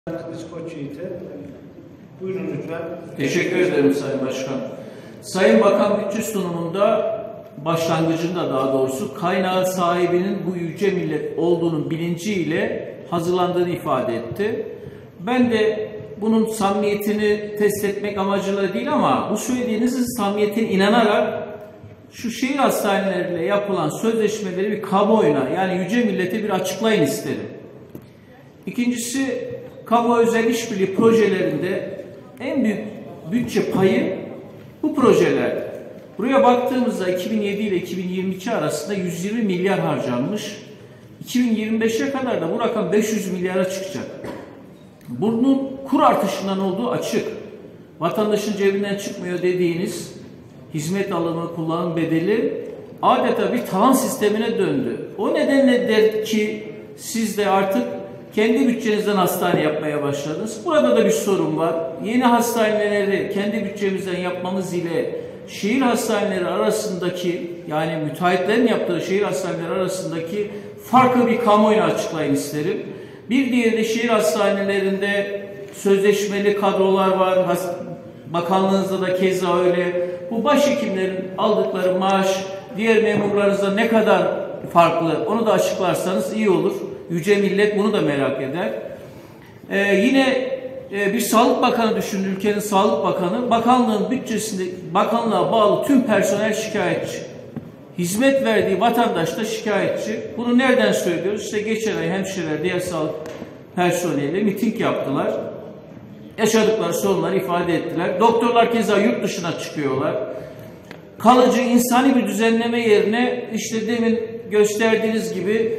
İskoç Yiğit'e. Buyurun lütfen. Teşekkür ederim Sayın Başkan. Sayın Bakan bütçe sunumunda başlangıcında daha doğrusu kaynağı sahibinin bu yüce millet olduğunun bilinciyle hazırlandığını ifade etti. Ben de bunun samimiyetini test etmek amacıyla değil ama bu söylediğinizin samimiyetine inanarak şu şehir hastaneleriyle yapılan sözleşmeleri bir kamuoyuna yani yüce millete bir açıklayın isterim. İkincisi, kamu özel işbirliği projelerinde en büyük bütçe payı bu projeler. Buraya baktığımızda 2007 ile 2022 arasında 120 milyar harcanmış. 2025'e kadar da bu rakam 500 milyara çıkacak. Bunun kur artışından olduğu açık. Vatandaşın cebinden çıkmıyor dediğiniz hizmet alımı, kullanım bedeli adeta bir tavan sistemine döndü. O nedenle der ki siz de artık kendi bütçenizden hastane yapmaya başladınız. Burada da bir sorun var. Yeni hastaneleri kendi bütçemizden yapmamız ile şehir hastaneleri arasındaki yani müteahhitlerin yaptığı şehir hastaneleri arasındaki farkı bir kamuoyuna açıklayın isterim. Bir diğeri de şehir hastanelerinde sözleşmeli kadrolar var. Bakanlığınızda da keza öyle. Bu başhekimlerin aldıkları maaş diğer memurlarınızda ne kadar farklı onu da açıklarsanız iyi olur. Yüce millet bunu da merak eder. Yine bir Sağlık Bakanı düşünün, ülkenin Sağlık Bakanı. Bakanlığın bütçesinde bakanlığa bağlı tüm personel şikayetçi. Hizmet verdiği vatandaş da şikayetçi. Bunu nereden söylüyoruz? İşte geçen ay hemşireler, diğer sağlık personeliyle miting yaptılar. Yaşadıkları sorunları ifade ettiler. Doktorlar keza yurt dışına çıkıyorlar. Kalıcı insani bir düzenleme yerine işte demin gösterdiğiniz gibi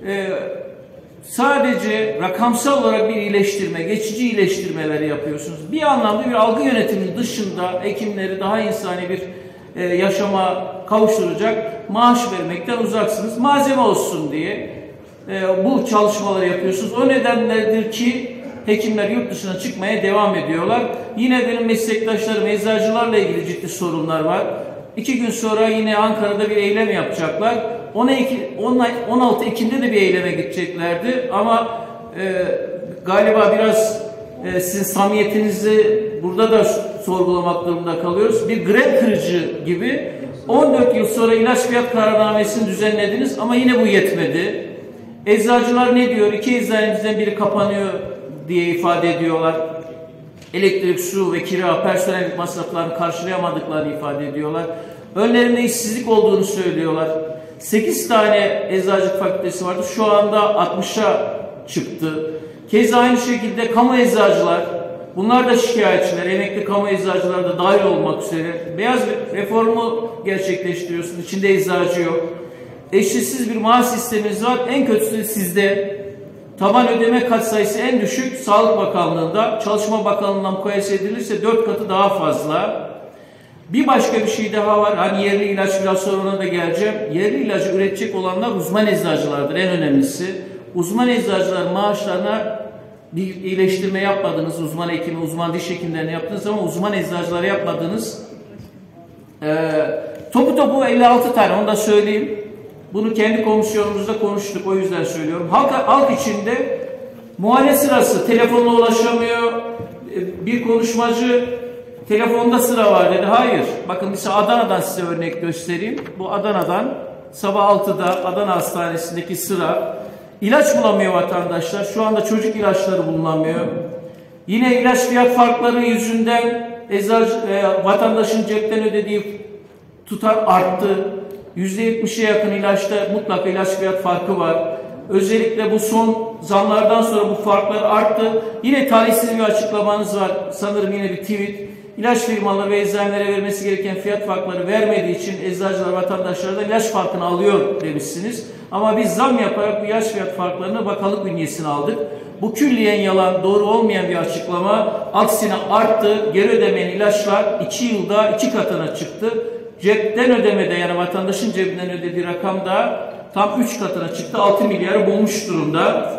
sadece rakamsal olarak bir iyileştirme, geçici iyileştirmeleri yapıyorsunuz. Bir anlamda bir algı yönetiminin dışında hekimleri daha insani bir yaşama kavuşturacak maaş vermekten uzaksınız. Malzeme olsun diye bu çalışmaları yapıyorsunuz. O nedenlerdir ki hekimler yurt dışına çıkmaya devam ediyorlar. Yine benim meslektaşlarım eczacılarla ilgili ciddi sorunlar var. 2 gün sonra yine Ankara'da bir eylem yapacaklar. 16 Ekim'de de bir eyleme gideceklerdi ama galiba biraz sizin samimiyetinizi burada da sorgulamak durumunda kalıyoruz. Bir grev kırıcı gibi 14 yıl sonra ilaç fiyat kararnamesini düzenlediniz ama yine bu yetmedi. Eczacılar ne diyor? 2 eczanemizden biri kapanıyor diye ifade ediyorlar. Elektrik, su ve kira, personel masraflarını karşılayamadıklarını ifade ediyorlar. Önlerinde işsizlik olduğunu söylüyorlar. 8 tane eczacılık fakültesi vardı. Şu anda 60'a çıktı. Keza aynı şekilde kamu eczacılar, bunlar da şikayetçiler. Emekli kamu eczacılar da dahil olmak üzere. Beyaz bir reformu gerçekleştiriyorsunuz. İçinde eczacı yok. Eşitsiz bir maaş sisteminiz var. En kötüsü de sizde. Taban ödeme katsayısı en düşük Sağlık Bakanlığı'nda. Çalışma Bakanlığı'ndan mukayese edilirse 4 katı daha fazla. Bir başka bir şey daha var. Hani yerli ilaç biraz sonra ona da geleceğim. Yerli ilacı üretecek olanlar uzman eczacılardır en önemlisi. Uzman eczacılar maaşlarına bir iyileştirme yapmadınız. Uzman hekimi, uzman diş hekimlerine yaptınız ama uzman eczacılara yapmadınız. Topu 56 tane onu da söyleyeyim. Bunu kendi komisyonumuzda konuştuk. O yüzden söylüyorum. Halk içinde muayene sırası telefonla ulaşamıyor. Bir konuşmacı telefonda sıra var dedi. Hayır. Bakın mesela Adana'dan size örnek göstereyim. Bu Adana'dan sabah 6'da Adana Hastanesi'ndeki sıra. İlaç bulamıyor vatandaşlar. Şu anda çocuk ilaçları bulunamıyor. Yine ilaç fiyat farkları yüzünden vatandaşın cepten ödediği tutar arttı. %70'e yakın ilaçta mutlaka ilaç fiyat farkı var. Özellikle bu son zamlardan sonra bu farklar arttı. Yine talihsiz bir açıklamanız var. Sanırım yine bir tweet. İlaç firmaları ve eczanelere vermesi gereken fiyat farkları vermediği için eczacılar vatandaşlardan ilaç farkını alıyor demişsiniz. Ama biz zam yaparak bu ilaç fiyat farklarını bakanlık bünyesine aldık. Bu külliyen yalan, doğru olmayan bir açıklama. Aksine arttı. Geri ödemeyen ilaçlar 2 yılda 2 katına çıktı. Cepten ödemede yani vatandaşın cebinden ödediği rakam da tam 3 katına çıktı. 6 milyarı bulmuş durumda.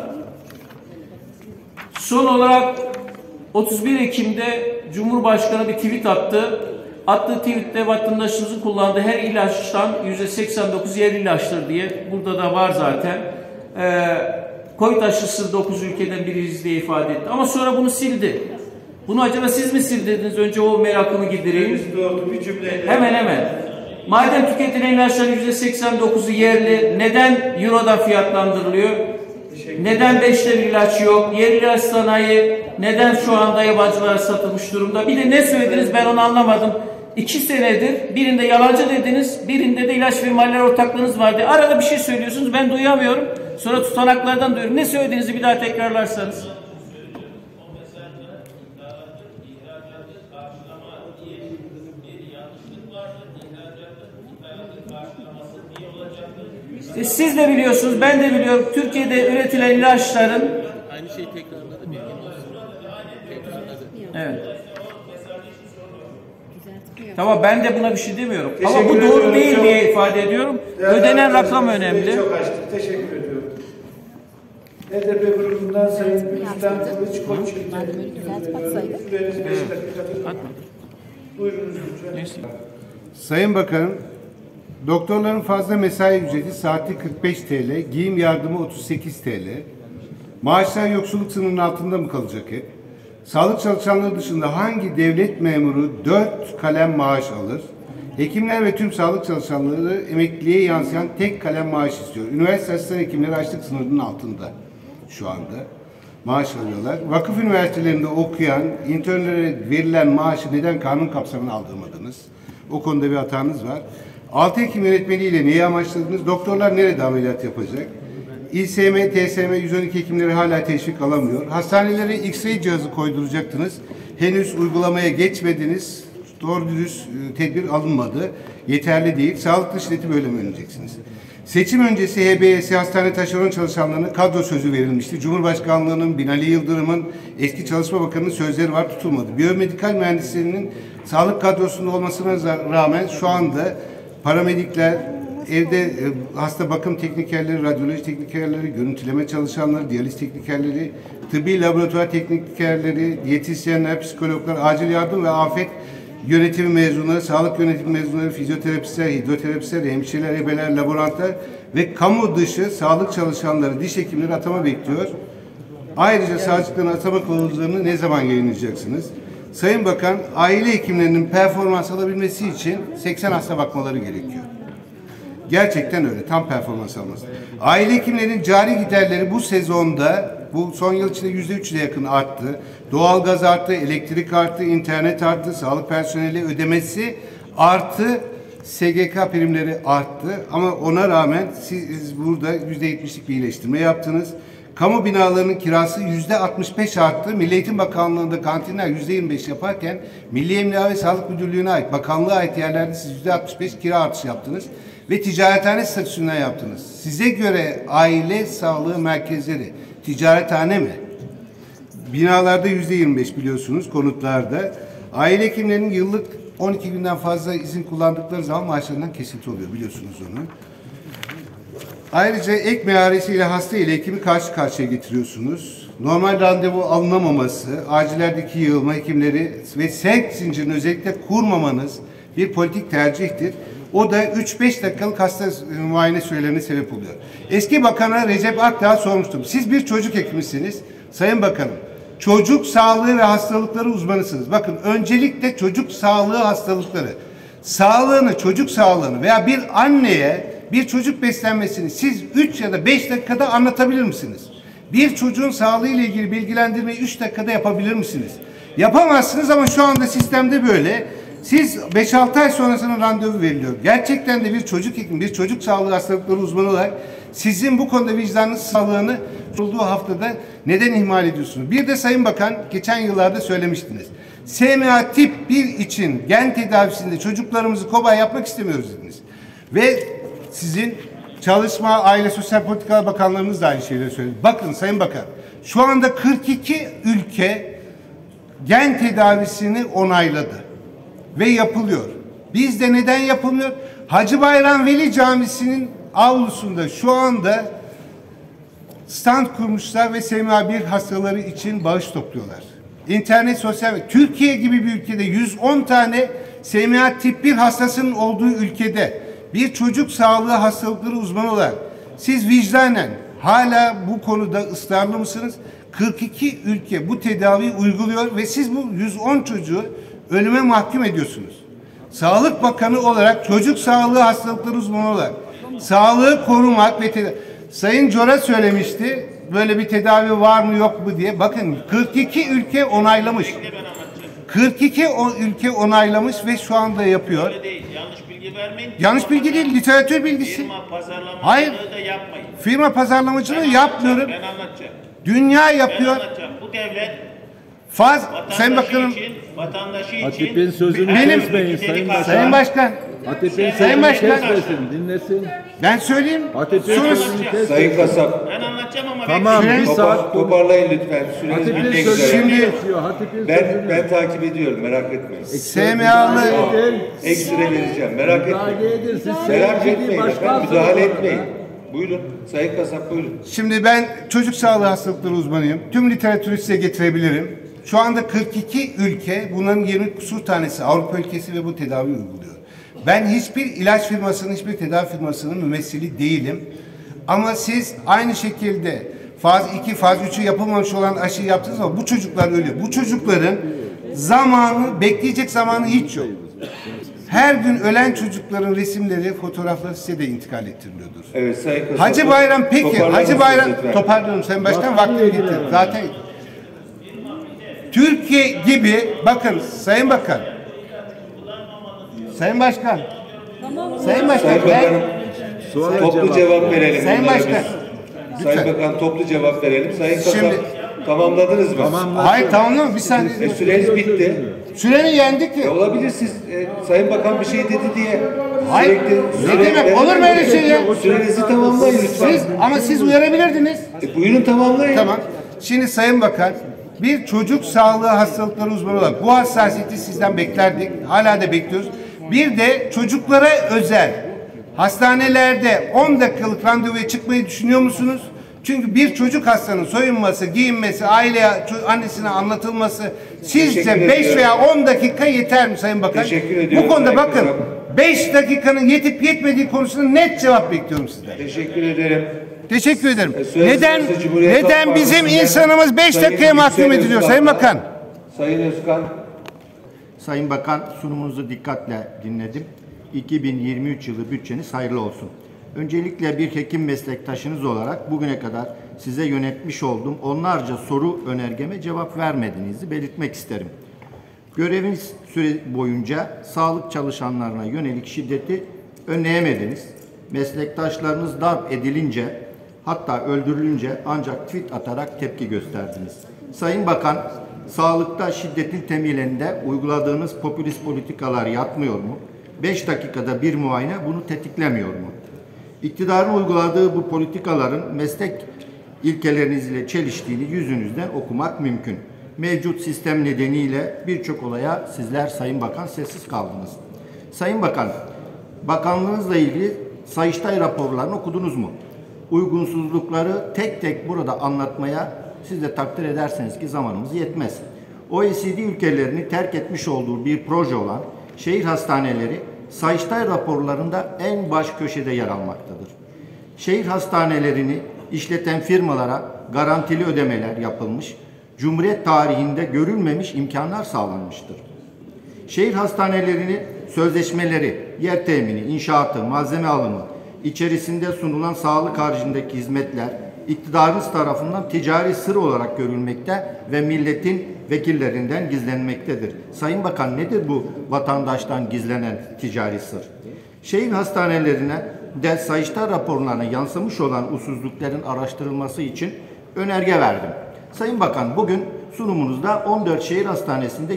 Son olarak 31 Ekim'de Cumhurbaşkanı bir tweet attı. Attığı tweette vatandaşımızın kullandığı her ilaçtan %89 yerli ilaçtır diye. Burada da var zaten. Covid aşısı 9 ülkeden biriyiz diye ifade etti. Ama sonra bunu sildi. Bunu acaba siz mi sildiniz? Önce o merakımı gidereyim. Doğru bir cümleyle. Hemen. Madem tüketilen ilaçların %89'u yerli, neden Euro'dan fiyatlandırılıyor? Neden 5'te bir ilaç yok? Yerli ilaç sanayi neden şu anda yabancılara satılmış durumda? Bir de ne söylediniz ben onu anlamadım. 2 senedir birinde yalancı dediniz, birinde de ilaç firmaları ortaklığınız vardı. Arada bir şey söylüyorsunuz, ben duyamıyorum. Sonra tutanaklardan duyuyorum. Ne söylediğinizi bir daha tekrarlarsanız. Siz de biliyorsunuz, ben de biliyorum. Türkiye'de üretilen ilaçların... Aynı şeyi tekrarladı mı? Evet. Tamam, ben de buna bir şey demiyorum. Ama bu Teşekkür doğru ediyorum. değil Çok- diye ifade ediyorum. Ödenen rakam önemli. Çok açtık. Teşekkür ediyorum. HDP grubundan Sayın Gülüstan Kılıç Koç. Süreniz 5 dakikadır. Buyurunuz lütfen. Sayın Bakanım, doktorların fazla mesai ücreti saati 45 TL, giyim yardımı 38 TL. Maaşlar yoksulluk sınırının altında mı kalacak hep? Sağlık çalışanları dışında hangi devlet memuru 4 kalem maaş alır? Hekimler ve tüm sağlık çalışanları emekliliğe yansıyan tek kalem maaş istiyor. Üniversite asistan hekimleri açlık sınırının altında şu anda. Maaş alıyorlar. Vakıf üniversitelerinde okuyan internlere verilen maaşı neden kanun kapsamına aldırmadınız? O konuda bir hatanız var. 6 Ekim yönetmeliğiyle neyi amaçladınız? Doktorlar nerede ameliyat yapacak? İSM, TSM 112 hekimleri hala teşvik alamıyor. Hastanelere X-ray cihazı koyduracaktınız. Henüz uygulamaya geçmediniz. Doğru dürüst tedbir alınmadı. Yeterli değil. Sağlık dışındaki böyle mi önleyeceksiniz? Seçim öncesi HBS hastane taşeron çalışanlarına kadro sözü verilmişti. Cumhurbaşkanlığının, Binali Yıldırım'ın, eski Çalışma Bakanı'nın sözleri var, tutulmadı. Biyomedikal mühendislerinin sağlık kadrosunda olmasına rağmen şu anda paramedikler, evde hasta bakım teknikerleri, radyoloji teknikerleri, görüntüleme çalışanları, diyaliz teknikerleri, tıbbi laboratuvar teknikerleri, diyetisyenler, psikologlar, acil yardım ve afet yönetimi mezunları, sağlık yönetimi mezunları, fizyoterapistler, hidroterapistler, hemşireler, ebeler, laborantlar ve kamu dışı sağlık çalışanları, diş hekimleri atama bekliyor. Ayrıca sağlıkçıların atama kılavuzlarını ne zaman yayınlayacaksınız? Sayın Bakan, aile hekimlerinin performans alabilmesi için 80 hasta bakmaları gerekiyor. Gerçekten öyle, tam performans alması. Aile hekimlerinin cari giderleri bu sezonda, bu son yıl içinde %3'e yakın arttı. Doğalgaz arttı, elektrik arttı, internet arttı, sağlık personeli ödemesi arttı, SGK primleri arttı. Ama ona rağmen siz burada %70'lik bir iyileştirme yaptınız. Kamu binalarının kirası %65 arttı. Milli Eğitim Bakanlığı'nda kantinler %25 yaparken Milli Emniyet ve Sağlık Müdürlüğü'ne ait, bakanlığa ait yerlerde siz %65 kira artışı yaptınız. Ve ticarethane statüsünden yaptınız. Size göre aile sağlığı merkezleri ticarethane mi? Binalarda %25 biliyorsunuz, konutlarda. Aile hekimlerinin yıllık 12 günden fazla izin kullandıkları zaman maaşlarından kesinti oluyor, biliyorsunuz onu. Ayrıca ek mearesiyle hasta ile hekimi karşı karşıya getiriyorsunuz. Normal randevu alınamaması, acillerdeki yığılma, hekimleri ve sevk zincirini özellikle kurmamanız bir politik tercihtir. O da 3-5 dakikalık hasta muayene sürelerine sebep oluyor. Eski Bakan'a Recep Akdağ'a sormuştum. Siz bir çocuk hekimisiniz. Sayın Bakanım, çocuk sağlığı ve hastalıkları uzmanısınız. Bakın, öncelikle çocuk sağlığı hastalıkları. Sağlığını, çocuk sağlığını veya bir anneye bir çocuk beslenmesini siz 3 ya da 5 dakikada anlatabilir misiniz? Bir çocuğun sağlığı ile ilgili bilgilendirmeyi 3 dakikada yapabilir misiniz? Yapamazsınız ama şu anda sistemde böyle. Siz 5-6 ay sonrasına randevu veriliyor. Gerçekten de bir çocuk hekimi, bir çocuk sağlığı hastalıkları uzmanı olarak sizin bu konuda vicdanınız sağlığını olduğu haftada neden ihmal ediyorsunuz? Bir de Sayın Bakan, geçen yıllarda söylemiştiniz. SMA tip 1 için gen tedavisinde çocuklarımızı kobay yapmak istemiyoruz dediniz. Ve sizin Çalışma, Aile Sosyal Politikalar Bakanlığımız da aynı şeyleri söyledi. Bakın Sayın Bakan, şu anda 42 ülke gen tedavisini onayladı. Ve yapılıyor. Bizde neden yapılmıyor? Hacı Bayram Veli Camisi'nin avlusunda şu anda stand kurmuşlar ve SMA1 hastaları için bağış topluyorlar. İnternet, sosyal... Türkiye gibi bir ülkede 110 tane SMA tip 1 hastasının olduğu ülkede bir çocuk sağlığı hastalıkları uzmanı olarak siz vicdanen hala bu konuda ısrarlı mısınız? 42 ülke bu tedaviyi uyguluyor ve siz bu 110 çocuğu ölüme mahkum ediyorsunuz. Sağlık Bakanı olarak, çocuk sağlığı hastalıkları uzmanı olarak sağlığı korumak ve Sayın Cora söylemişti, böyle bir tedavi var mı yok mu diye. Bakın 42 ülke onaylamış. 42 ülke onaylamış ve şu anda yapıyor. Öyle değil. Yanlış bilgi vermeyin. Yanlış bilgi değil, literatür bilgisi. Firma pazarlamacılığı Hayır. da yapmayın. Firma pazarlamacılığı yapmıyorum. Ben anlatacağım. Dünya Ben yapıyor. anlatacağım. Bu devlet Sayın Bakanım, vatandaşı için Hatip'in sözünü Benim- kesmeyin Sayın Bakan. Sayın Başkan, Hatip'in Sayın sözünü Başkan. kesmesin, dinlesin. ben söyleyeyim. Hatip'in Sonuç- sözünü kesmesin. Sayın Kasap, ben anlatacağım ama Tamam, bekleyin. bir saat toparlayın lütfen. Süreniz Hatip'in bitmek sözünü üzere. Şimdi- kesiyor. Hatip'in sözünü. Ben takip ediyorum, merak etmeyin. SMA'lı Ek süre vereceğim, merak etmeyin. Müdahale edin. Siz Merak seyirci etmeyin değil, efendim, başkansınız müdahale orada. etmeyin. Buyurun, Sayın Kasap buyurun. Şimdi ben çocuk sağlığı hastalıkları uzmanıyım. Tüm literatürü size getirebilirim. Şu anda 42 ülke, bunların 20 kusur tanesi Avrupa ülkesi ve bu tedavi uyguluyor. Ben hiçbir ilaç firmasının, hiçbir tedavi firmasının mümessili değilim. Ama siz aynı şekilde faz 2, faz 3'ü yapılmamış olan aşıyı yaptınız ama bu çocuklar ölüyor. Bu çocukların zamanı, bekleyecek zamanı hiç yok. Her gün ölen çocukların resimleri, fotoğrafları size de intikal ettiriliyordur. Evet Sayın Kasap. Hacı Bayram peki, toparlar Hacı mısınız Bayram lütfen? toparlıyorum Sayın Başkan, vaktim gitti. Zaten Türkiye gibi, bakın Sayın Bakan, Sayın Başkan, Sayın Başkan, Sayın ben, Bakanım, toplu cevap verelim. Sayın bunlara Başkan, biz. Sayın lütfen. Bakan toplu cevap verelim. Sayın Kasap, Şimdi- tamamladınız mı? Hayır tamam bir saniye. Süreniz bitti. Süreni yendik ki. Olabilir siz, Sayın Bakan bir şey dedi diye. Hayır, ne demek? Olur mu öyle şey ya? Sürenizi tamamlayın lütfen. Ama siz uyarabilirdiniz. Buyurun tamamlayın. Tamam. Şimdi Sayın Bakan, bir çocuk sağlığı hastalıkları uzmanı olarak bu hassasiyeti sizden beklerdik. Hala da bekliyoruz. Bir de çocuklara özel hastanelerde 10 dakikalık randevuya çıkmayı düşünüyor musunuz? Çünkü bir çocuk hastanın soyunması, giyinmesi, aileye, annesine anlatılması sizce Teşekkür 5 ediyorum. veya 10 dakika yeter mi Sayın Bakan? Teşekkür ediyorum Bu konuda Sayın bakın Bakan. 5 dakikanın yetip yetmediği konusunda net cevap bekliyorum sizden. Teşekkür ederim. Teşekkür ederim. Söz Neden konusu Cumhuriyet Halk neden bizim Partisi'nden insanımız 5 Sayın dakikaya mahkum Yüksel ediliyor Özkan. Sayın Bakan? Sayın Özkan. Sayın Bakan, sunumunuzu dikkatle dinledim. 2023 yılı bütçeniz hayırlı olsun. Öncelikle bir hekim meslektaşınız olarak bugüne kadar size yönetmiş olduğum onlarca soru önergeme cevap vermediğinizi belirtmek isterim. Göreviniz süre boyunca sağlık çalışanlarına yönelik şiddeti önleyemediniz. Meslektaşlarınız darp edilince, hatta öldürülünce ancak tweet atarak tepki gösterdiniz. Sayın Bakan, sağlıkta şiddetin temelinde uyguladığınız popülist politikalar yatmıyor mu? 5 dakikada bir muayene bunu tetiklemiyor mu? İktidarın uyguladığı bu politikaların meslek ilkelerinizle çeliştiğini yüzünüzden okumak mümkün. Mevcut sistem nedeniyle birçok olaya sizler Sayın Bakan sessiz kaldınız. Sayın Bakan, bakanlığınızla ilgili Sayıştay raporlarını okudunuz mu? Uygunsuzlukları tek tek burada anlatmaya siz de takdir ederseniz ki zamanımız yetmez. OECD ülkelerini terk etmiş olduğu bir proje olan şehir hastaneleri Sayıştay raporlarında en baş köşede yer almaktadır. Şehir hastanelerini işleten firmalara garantili ödemeler yapılmış, Cumhuriyet tarihinde görülmemiş imkanlar sağlanmıştır. Şehir hastanelerini sözleşmeleri, yer temini, inşaatı, malzeme alımı, içerisinde sunulan sağlık haricindeki hizmetler iktidarınız tarafından ticari sır olarak görülmekte ve milletin vekillerinden gizlenmektedir. Sayın Bakan, nedir bu vatandaştan gizlenen ticari sır? Şehir hastanelerine de Sayıştay raporlarına yansımış olan usulsüzlüklerin araştırılması için önerge verdim. Sayın Bakan, bugün sunumunuzda 14 şehir hastanesinde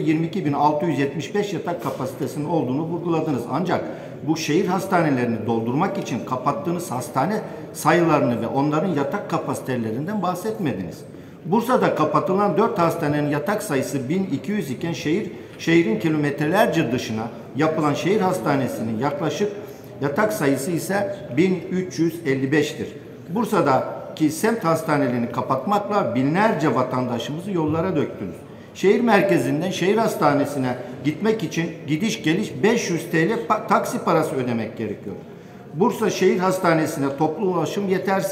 22.675 yatak kapasitesinin olduğunu vurguladınız. Ancak bu şehir hastanelerini doldurmak için kapattığınız hastane sayılarını ve onların yatak kapasitelerinden bahsetmediniz. Bursa'da kapatılan 4 hastanenin yatak sayısı 1200 iken şehrin kilometrelerce dışına yapılan şehir hastanesinin yaklaşık yatak sayısı ise 1355'tir. Bursa'daki semt hastanelerini kapatmakla binlerce vatandaşımızı yollara döktünüz. Şehir merkezinden şehir hastanesine gitmek için gidiş geliş 500 TL taksi parası ödemek gerekiyor. Bursa Şehir Hastanesi'ne toplu ulaşım yetersiz.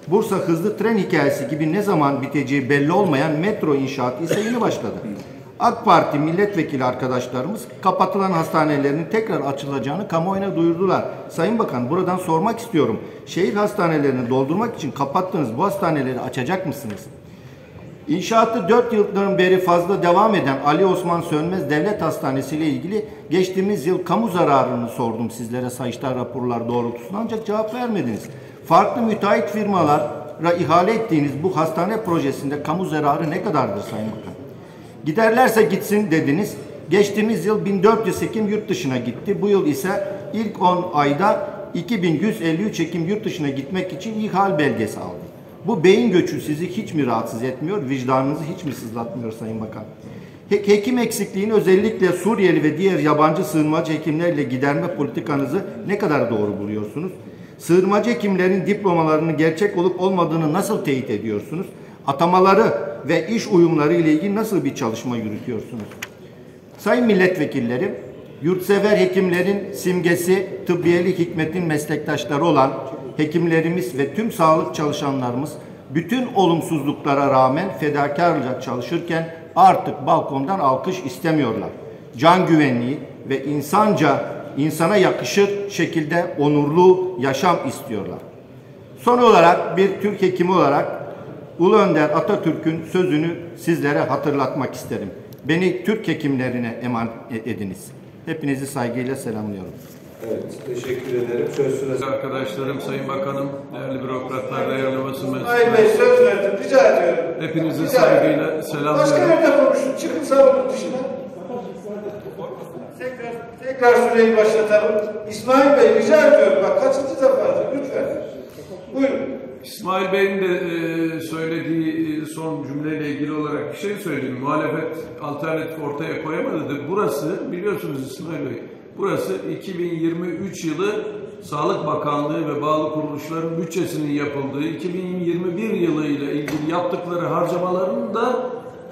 Bursa hızlı tren hikayesi gibi ne zaman biteceği belli olmayan metro inşaatı ise yeni başladı. AK Parti milletvekili arkadaşlarımız kapatılan hastanelerinin tekrar açılacağını kamuoyuna duyurdular. Sayın Bakan, buradan sormak istiyorum. Şehir hastanelerini doldurmak için kapattığınız bu hastaneleri açacak mısınız? İnşaatı 4 yıldan beri fazla devam eden Ali Osman Sönmez Devlet Hastanesi ile ilgili geçtiğimiz yıl kamu zararını sordum sizlere Sayıştay raporlar doğrultusunda, ancak cevap vermediniz. Farklı müteahhit firmalara ihale ettiğiniz bu hastane projesinde kamu zararı ne kadardır Sayın Bakan? Giderlerse gitsin dediniz. Geçtiğimiz yıl 1400 hekim yurt dışına gitti. Bu yıl ise ilk 10 ayda 2153 hekim yurt dışına gitmek için ihale belgesi aldı. Bu beyin göçü sizi hiç mi rahatsız etmiyor? Vicdanınızı hiç mi sızlatmıyor Sayın Bakan? Hekim eksikliğini özellikle Suriyeli ve diğer yabancı sığınmacı hekimlerle giderme politikanızı ne kadar doğru buluyorsunuz? Sığınmacı hekimlerin diplomalarının gerçek olup olmadığını nasıl teyit ediyorsunuz? Atamaları ve iş uyumları ile ilgili nasıl bir çalışma yürütüyorsunuz? Sayın milletvekillerim, yurtsever hekimlerin simgesi, tıbbiyelik hikmetin meslektaşları olan hekimlerimiz ve tüm sağlık çalışanlarımız bütün olumsuzluklara rağmen fedakarca çalışırken artık balkondan alkış istemiyorlar. Can güvenliği ve insana yakışır şekilde onurlu yaşam istiyorlar. Son olarak bir Türk hekimi olarak Ulu Önder Atatürk'ün sözünü sizlere hatırlatmak isterim. Beni Türk hekimlerine emanet ediniz. Hepinizi saygıyla selamlıyorum. Evet, teşekkür ederim. Söz sırası. Arkadaşlarım, Sayın Bakanım, değerli bürokratlar, değerli basın Hayır Bey, mensupları. söz verdim. Rica ediyorum. Hepinizi Rica saygıyla ediyorum. selamlıyorum. Başka yerde konuşun. Çıkın salonun dışına. Tekrar süreyi başlatalım. İsmail Bey rica ediyorum. Bak kaçıncı defadır. Lütfen. Buyurun. İsmail Bey'in de söylediği son cümleyle ilgili olarak bir şey söyleyeyim. Muhalefet alternatif ortaya koyamadı. Burası, biliyorsunuz İsmail Bey, burası 2023 yılı Sağlık Bakanlığı ve bağlı kuruluşların bütçesinin yapıldığı, 2021 yılı ile ilgili yaptıkları harcamaların da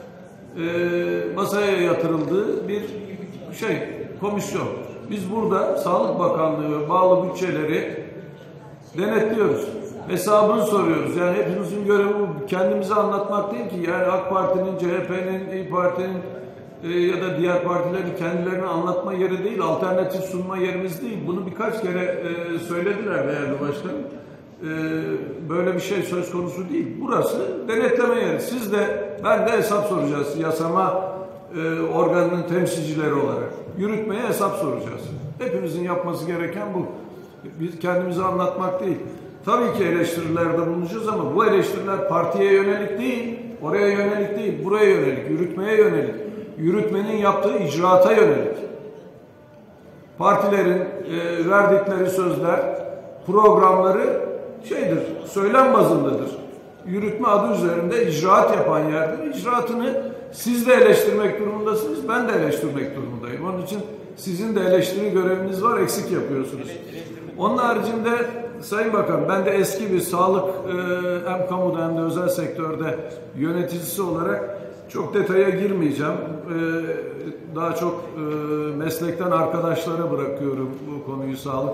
masaya yatırıldığı bir komisyon. Biz burada Sağlık Bakanlığı ve bağlı bütçeleri denetliyoruz. Hesabını soruyoruz. Yani hepimizin görevi bu. Kendimize anlatmak değil ki. Yani AK Parti'nin, CHP'nin, İYİ Parti'nin ya da diğer partilerin kendilerini anlatma yeri değil, alternatif sunma yerimiz değil. Bunu birkaç kere söylediler değerli başkanım. Böyle bir şey söz konusu değil. Burası denetleme yeri. Siz de, ben de hesap soracağız. Yasama organının temsilcileri olarak. Yürütmeye hesap soracağız. Hepimizin yapması gereken bu. Biz kendimizi anlatmak değil. Tabii ki eleştirilerde bulunacağız ama bu eleştiriler partiye yönelik değil, oraya yönelik değil, buraya yönelik, yürütmeye yönelik, yürütmenin yaptığı icraata yönelik. Partilerin verdikleri sözler, programları söylem bazındadır. Yürütme adı üzerinde icraat yapan yerdir. İcraatını siz de eleştirmek durumundasınız, ben de eleştirmek durumundayım. Onun için sizin de eleştiri göreviniz var, eksik yapıyorsunuz. Onun haricinde Sayın Bakan, ben de eski bir sağlık hem kamuda hem de özel sektörde yöneticisi olarak çok detaya girmeyeceğim. Daha çok meslekten arkadaşlara bırakıyorum bu konuyu, sağlık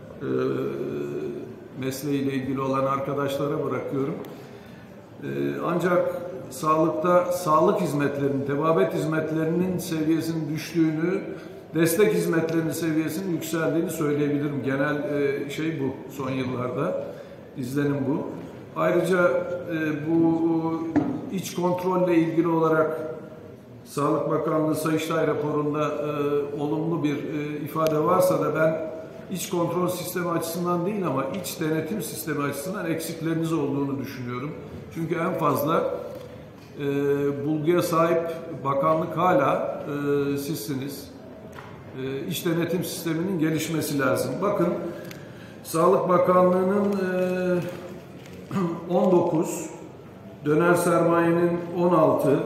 mesleğiyle ilgili olan arkadaşlara bırakıyorum. Ancak sağlıkta sağlık hizmetlerinin, tebabet hizmetlerinin seviyesinin düştüğünü, destek hizmetlerinin seviyesinin yükseldiğini söyleyebilirim. Genel bu son yıllarda. İzlenim bu. Ayrıca bu iç kontrolle ilgili olarak Sağlık Bakanlığı Sayıştay raporunda olumlu bir ifade varsa da ben iç kontrol sistemi açısından değil ama iç denetim sistemi açısından eksikleriniz olduğunu düşünüyorum. Çünkü en fazla bulguya sahip bakanlık hala sizsiniz. İç denetim sisteminin gelişmesi lazım. Bakın, Sağlık Bakanlığı'nın 19, döner sermayenin 16,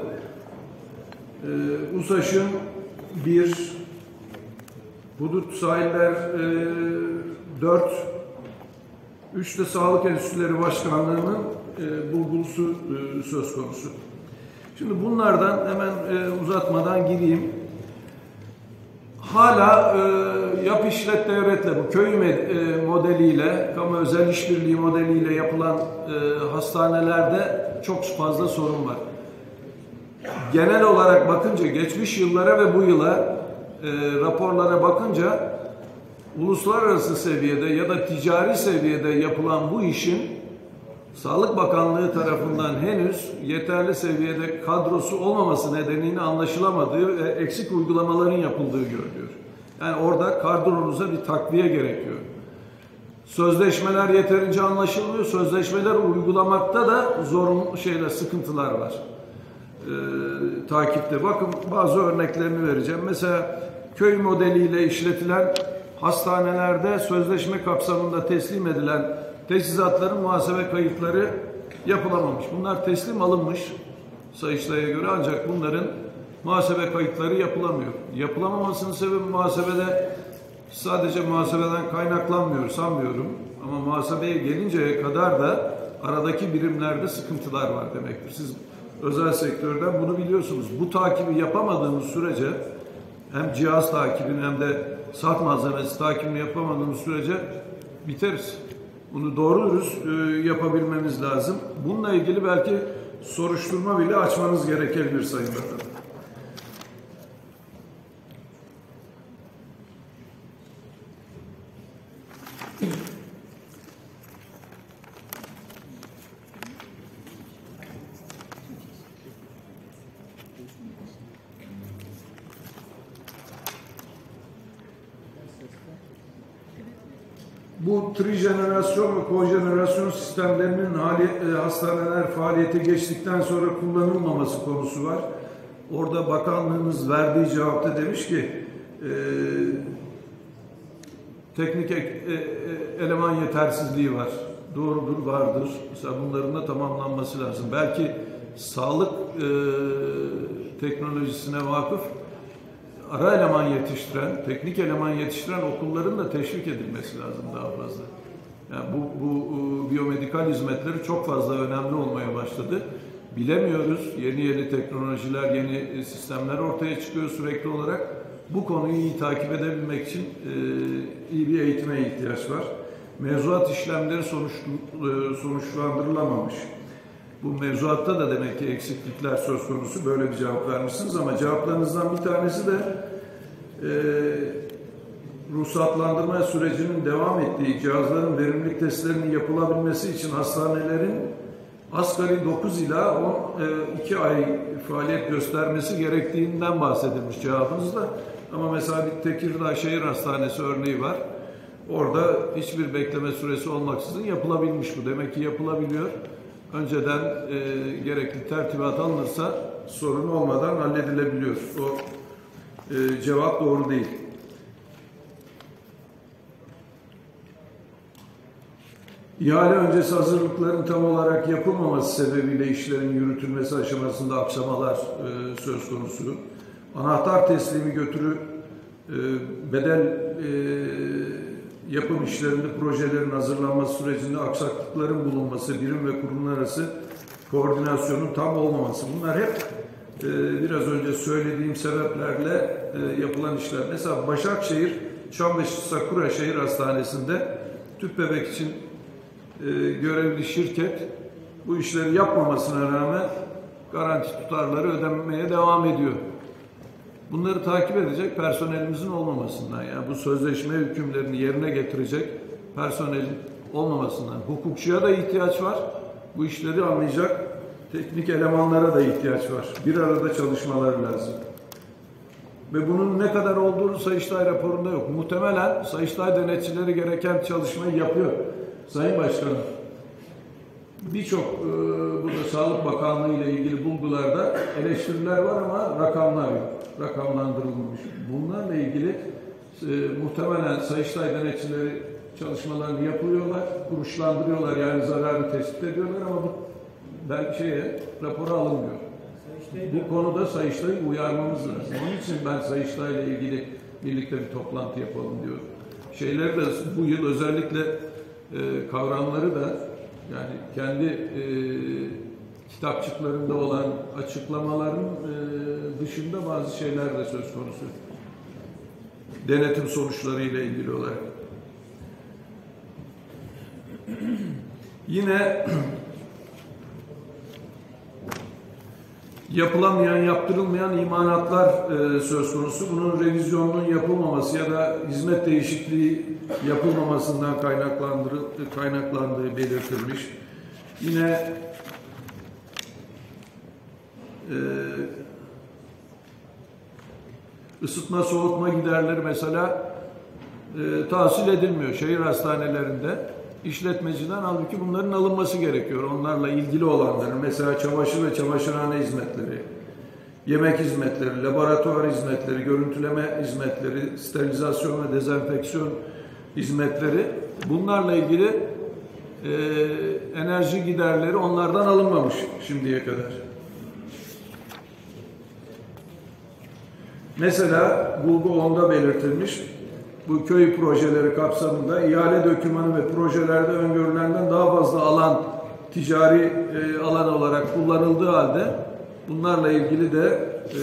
USAŞ'ın 1, Hudut Sahiller 4, 3 de Sağlık Enstitüleri Başkanlığı'nın bulgusu söz konusu. Şimdi bunlardan hemen uzatmadan gireyim. hala yap işlet devletle, bu köy modeliyle, kamu özel işbirliği modeliyle yapılan hastanelerde çok fazla sorun var. Genel olarak bakınca, geçmiş yıllara ve bu yıla raporlara bakınca uluslararası seviyede ya da ticari seviyede yapılan bu işin Sağlık Bakanlığı tarafından henüz yeterli seviyede kadrosu olmaması nedeniyle anlaşılamadığı ve eksik uygulamaların yapıldığı görülüyor. Yani orada kadronuza bir takviye gerekiyor. Sözleşmeler yeterince anlaşılmıyor. Sözleşmeler uygulamakta da sıkıntılar var. Takipte. Bakın bazı örneklerini vereceğim. Mesela köy modeliyle işletilen hastanelerde sözleşme kapsamında teslim edilen teçhizatların muhasebe kayıtları yapılamamış. Bunlar teslim alınmış Sayıştay'a göre, ancak bunların muhasebe kayıtları yapılamıyor. Yapılamamasının sebebi muhasebede sadece muhasebeden kaynaklanmıyor sanmıyorum. Ama muhasebeye gelinceye kadar da aradaki birimlerde sıkıntılar var demektir. Siz özel sektörden bunu biliyorsunuz. Bu takibi yapamadığımız sürece hem cihaz takibini hem de saf malzemesi takibini yapamadığımız sürece biteriz. Bunu doğru dürüst yapabilmemiz lazım. Bununla ilgili belki soruşturma bile açmanız gerekebilir Sayın Bakanım. Bu trijenerasyon ve kojenerasyon sistemlerinin hastaneler faaliyete geçtikten sonra kullanılmaması konusu var. Orada bakanlığımız verdiği cevapta demiş ki teknik eleman yetersizliği var. Doğrudur, vardır. Mesela bunların da tamamlanması lazım. Belki sağlık teknolojisine vakıf ara eleman yetiştiren, teknik eleman yetiştiren okulların da teşvik edilmesi lazım daha fazla. Yani bu biyomedikal hizmetleri çok fazla önemli olmaya başladı. Bilemiyoruz. Yeni teknolojiler, yeni sistemler ortaya çıkıyor sürekli olarak. Bu konuyu iyi takip edebilmek için iyi bir eğitime ihtiyaç var. Mevzuat işlemleri sonuçlandırılamamış. Bu mevzuatta da demek ki eksiklikler söz konusu. Böyle bir cevap vermişsiniz ama cevaplarınızdan bir tanesi de ruhsatlandırma sürecinin devam ettiği, cihazların verimlilik testlerinin yapılabilmesi için hastanelerin asgari 9 ila 12 ay faaliyet göstermesi gerektiğinden bahsedilmiş cevabınızda. Ama mesela bir Tekirdağ Şehir Hastanesi örneği var. Orada hiçbir bekleme süresi olmaksızın yapılabilmiş bu. Demek ki yapılabiliyor. Önceden gerekli tertibat alınırsa sorun olmadan halledilebiliyor. O cevap doğru değil. İhale öncesi hazırlıkların tam olarak yapılmaması sebebiyle işlerin yürütülmesi aşamasında aksamalar söz konusu. Anahtar teslimi götürü bedel yapım işlerinde projelerin hazırlanması sürecinde aksaklıkların bulunması, birim ve kurumlar arası koordinasyonun tam olmaması. Bunlar hep biraz önce söylediğim sebeplerle yapılan işler. Mesela Başakşehir Çambeşi Sakura Şehir Hastanesi'nde tüp bebek için görevli şirket bu işleri yapmamasına rağmen garanti tutarları ödenmeye devam ediyor. Bunları takip edecek personelimizin olmamasından, yani bu sözleşme hükümlerini yerine getirecek personelin olmamasından, hukukçuya da ihtiyaç var, bu işleri anlayacak teknik elemanlara da ihtiyaç var. Bir arada çalışmaları lazım. Ve bunun ne kadar olduğunu Sayıştay raporunda yok. Muhtemelen Sayıştay denetçileri gereken çalışmayı yapıyor. Sayın Başkanım, birçok burada Sağlık Bakanlığı ile ilgili bulgularda eleştiriler var ama rakamlar yok. Rakamlandırılmamış. Bunlarla ilgili muhtemelen Sayıştay denetçileri çalışmalarını yapıyorlar, kuruşlandırıyorlar, yani zararı tespit ediyorlar ama bu belki rapora alınmıyor. Bu konuda Sayıştay'ı uyarmamız lazım. Onun için ben Sayıştay ile ilgili birlikte bir toplantı yapalım diyorum. Şeyleri de bu yıl özellikle kavramları da, yani kendi kitapçıklarında olan açıklamaların dışında bazı şeyler de söz konusu. denetim sonuçları ile ilgili olarak. Yine yapılamayan, yaptırılmayan imalatlar söz konusu. Bunun revizyonunun yapılmaması ya da hizmet değişikliği yapılmamasından kaynaklandığı belirtilmiş. Yine ısıtma, soğutma giderleri mesela tahsil edilmiyor şehir hastanelerinde. İşletmeciden, halbuki bunların alınması gerekiyor. Onlarla ilgili olanların, mesela çamaşır ve çamaşırhane hizmetleri, yemek hizmetleri, laboratuvar hizmetleri, görüntüleme hizmetleri, sterilizasyon ve dezenfeksiyon hizmetleri, bunlarla ilgili enerji giderleri onlardan alınmamış şimdiye kadar. Mesela Bulgu 10'da belirtilmiş, bu köy projeleri kapsamında ihale dokümanı ve projelerde öngörülenden daha fazla alan ticari alan olarak kullanıldığı halde bunlarla ilgili de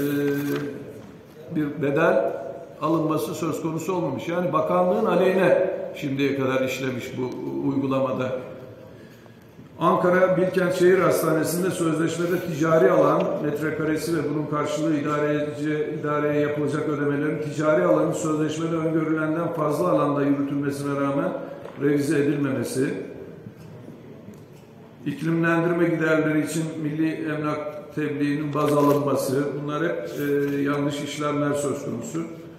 bir bedel alınması söz konusu olmamış. Yani bakanlığın aleyhine şimdiye kadar işlemiş bu uygulamada. Ankara Bilkent Şehir Hastanesi'nde sözleşmede ticari alan metrekaresi ve bunun karşılığı idareye yapılacak ödemelerin ticari alanın sözleşmede öngörülenden fazla alanda yürütülmesine rağmen revize edilmemesi, iklimlendirme giderleri için milli emlak tebliğinin baz alınması, bunlar hep yanlış işlemler söz konusu.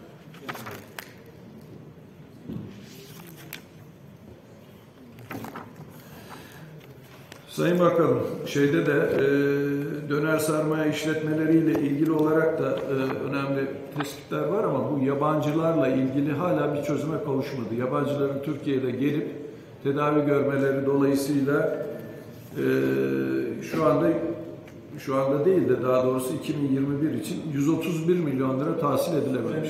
Sayın Bakanım, şeyde de döner sermaye işletmeleriyle ilgili olarak da önemli tespitler var ama bu yabancılarla ilgili hala bir çözüme kavuşmadı. Yabancıların Türkiye'de gelip tedavi görmeleri dolayısıyla şu anda değil de daha doğrusu 2021 için 131 milyon lira tahsil edilememiş.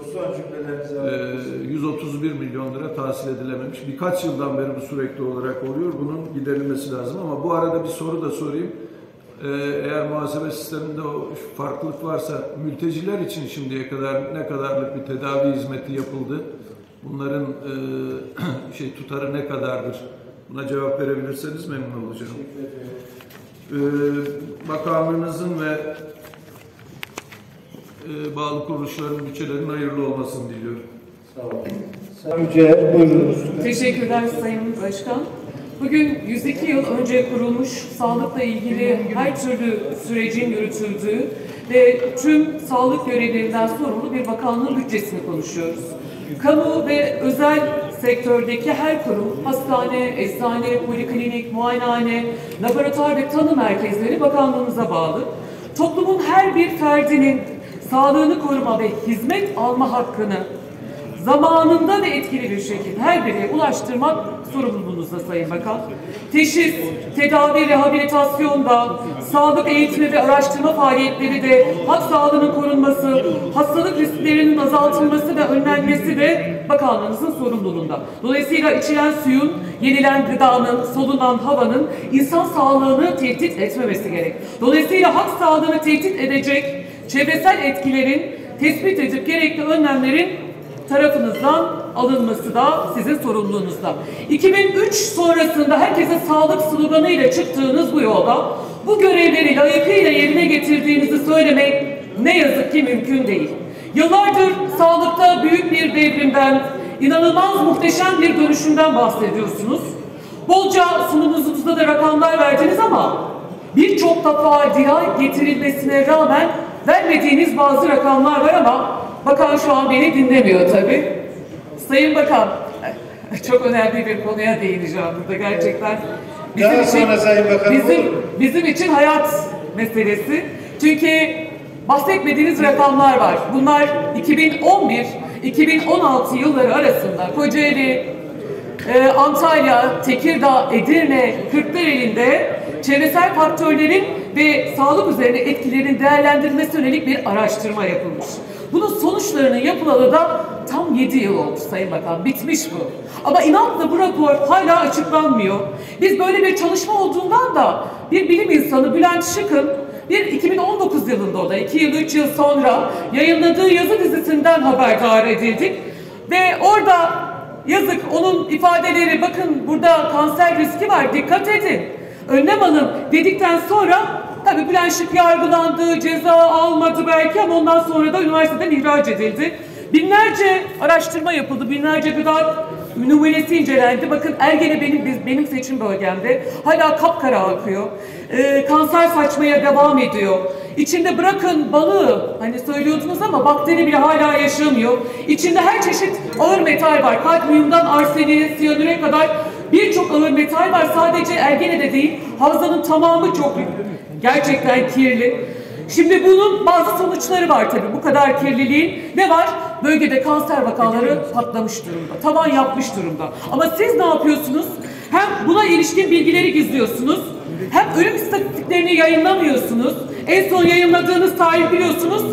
131 milyon lira tahsil edilememiş. Birkaç yıldan beri bu sürekli olarak oluyor. Bunun giderilmesi lazım ama bu arada bir soru da sorayım. Eğer muhasebe sisteminde o farklılık varsa mülteciler için şimdiye kadar ne kadarlık bir tedavi hizmeti yapıldı? Bunların tutarı ne kadardır? Buna cevap verebilirseniz memnun olacağım. Bakanlığınızın ve bağlı kuruluşların bütçelerinin hayırlı olmasını diliyorum. Sağ olun. Sayın Yüce, buyurunuz. Teşekkürler Sayın Başkan. Bugün 102 yıl önce kurulmuş, sağlıkla ilgili her türlü sürecin yürütüldüğü ve tüm sağlık görevlerinden sorumlu bir bakanlığın bütçesini konuşuyoruz. Kamu ve özel sektördeki her kurum, hastane, eczane, poliklinik, muayenehane, laboratuvar ve tanı merkezleri bakanlığımıza bağlı. Toplumun her bir ferdinin sağlığını koruma ve hizmet alma hakkını zamanında ve etkili bir şekilde her birine ulaştırmak sorumluluğunuzda Sayın Bakan. Teşhis, tedavi, rehabilitasyonda, sağlık eğitimi ve araştırma faaliyetleri de halk sağlığının korunması, hastalık risklerinin azaltılması ve önlenmesi de bakanlığınızın sorumluluğunda. Dolayısıyla içilen suyun, yenilen gıdanın, solunan havanın insan sağlığını tehdit etmemesi gerek. Dolayısıyla halk sağlığını tehdit edecek çevresel etkilerin tespit edip gerekli önlemlerin tarafınızdan alınması da sizin sorumluluğunuzda. 2003 sonrasında herkese sağlık sloganıyla çıktığınız bu yolda bu görevleri layıkıyla yerine getirdiğinizi söylemek ne yazık ki mümkün değil. Yıllardır sağlıkta büyük bir devrimden, inanılmaz muhteşem bir dönüşümden bahsediyorsunuz. Bolca sunumunuzda da rakamlar verdiniz ama birçok defa dile getirilmesine rağmen vermediğiniz bazı rakamlar var ama Bakan şu an beni dinlemiyor tabii. Sayın Bakan, çok önemli bir konuya değineceğim burada gerçekten. Bizim için hayat meselesi. Çünkü bahsetmediğiniz rakamlar var. Bunlar 2011-2016 yılları arasında Kocaeli, Antalya, Tekirdağ, Edirne, Kırklareli'nde çevresel faktörlerin ve sağlık üzerine etkilerin değerlendirilmesi yönelik bir araştırma yapılmış. Bunun sonuçlarının yapılalı da tam 7 yıl oldu Sayın Bakan. Bitmiş bu. Ama inatla bu rapor hala açıklanmıyor. Biz böyle bir çalışma olduğundan da bir bilim insanı Bülent Şık'ın bir 2019 yılında, o da 2 yıl 3 yıl sonra yayınladığı yazı dizisinden haberdar edildik. Ve orada yazık onun ifadeleri, bakın burada kanser riski var, dikkat edin, önlem alın dedikten sonra tabii Bülent Şık yargılandı, ceza almadı belki ama ondan sonra da üniversiteden ihraç edildi. Binlerce araştırma yapıldı, binlerce gıda numunesi incelendi. Bakın Ergene benim seçim bölgemde hala kapkara akıyor. Kanser saçmaya devam ediyor. İçinde bırakın balığı, hani söylüyordunuz ama bakteri bile hala yaşamıyor. İçinde her çeşit ağır metal var. Kadmiyumdan arseniye, siyanüre kadar birçok ağır metal var. Sadece Ergene'de değil, havzanın tamamı çok gerçekten kirli. Şimdi bunun bazı sonuçları var tabii. Bu kadar kirliliğin ne var? Bölgede kanser vakaları patlamış durumda. Tavan yapmış durumda. Ama siz ne yapıyorsunuz? Hem buna ilişkin bilgileri gizliyorsunuz, hem ölüm istatistiklerini yayınlamıyorsunuz. En son yayınladığınız tarih biliyorsunuz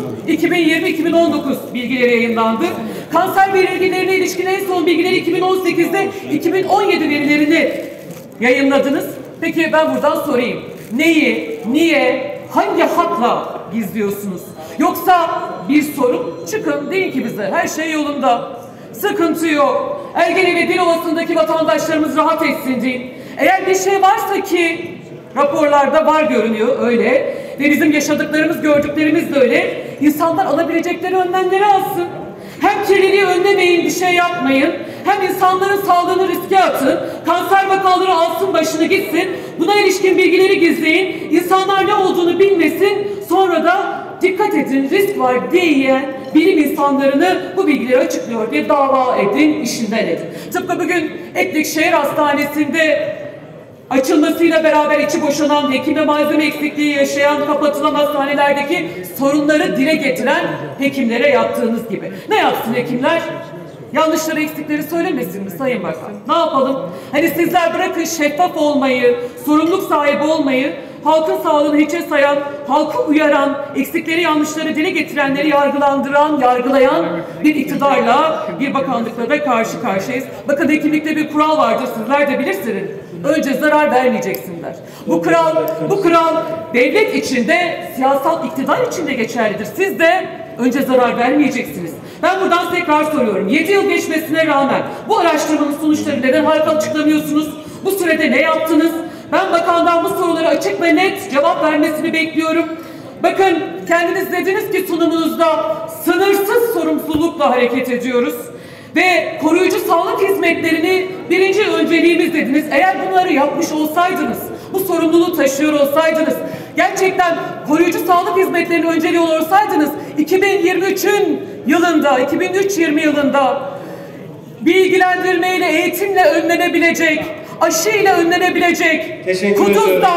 2020-2019 bilgileri yayınlandı. Kanser belirgilerine ilişkin en son bilgileri 2018'de 2017 verilerini yayınladınız. Peki ben buradan sorayım. Neyi, niye, hangi hakla gizliyorsunuz? Yoksa bir sorun çıkın deyin ki bize her şey yolunda, sıkıntı yok, Ergene ve Dilovası'ndaki vatandaşlarımız rahat etsin deyin. Eğer bir şey varsa ki raporlarda var görünüyor öyle ve bizim yaşadıklarımız, gördüklerimiz de öyle, insanlar alabilecekleri önlemleri alsın. Hem kirliliği önlemeyin, bir şey yapmayın, hem insanların sağlığını riske atın, kanser vakaları alsın başını gitsin, buna ilişkin bilgileri gizleyin, insanlar ne olduğunu bilmesin, sonra da dikkat edin risk var diyen bilim insanlarını bu bilgileri açıklıyor diye dava edin, işinden edin. Tıpkı bugün Etlik Şehir Hastanesi'nde açılmasıyla beraber içi boşanan, hekim ve malzeme eksikliği yaşayan, kapatılan hastanelerdeki sorunları dile getiren hekimlere yaptığınız gibi. Ne yapsın hekimler? Yanlışları, eksikleri söylemesin mi Sayın Bakan? Ne yapalım? Hani sizler bırakın şeffaf olmayı, sorumluluk sahibi olmayı, halkın sağlığını hiçe sayan, halkı uyaran, eksikleri, yanlışları dile getirenleri yargılayan bir iktidarla, bir bakanlıkla da karşı karşıyayız. Bakın hekimlikte bir kural vardır, sizler de bilirsiniz. Önce zarar vermeyeceksinler. Bu kural devlet içinde, siyasal iktidar içinde geçerlidir. Siz de önce zarar vermeyeceksiniz. Ben buradan tekrar soruyorum. 7 yıl geçmesine rağmen bu araştırmanın sonuçlarını neden halka açıklamıyorsunuz? Bu sürede ne yaptınız? Ben bakandan bu sorulara açık ve net cevap vermesini bekliyorum. Bakın kendiniz dediniz ki sunumunuzda sınırsız sorumlulukla hareket ediyoruz. Ve koruyucu sağlık hizmetlerini birinci önceliğimiz dediniz. Eğer bunları yapmış olsaydınız, bu sorumluluğu taşıyor olsaydınız, gerçekten koruyucu sağlık hizmetlerini önceliği olsaydınız, 2023'ün yılında, 2020 yılında bilgilendirmeyle, eğitimle önlenebilecek, aşı ile önlenebilecek, Kuduz'da,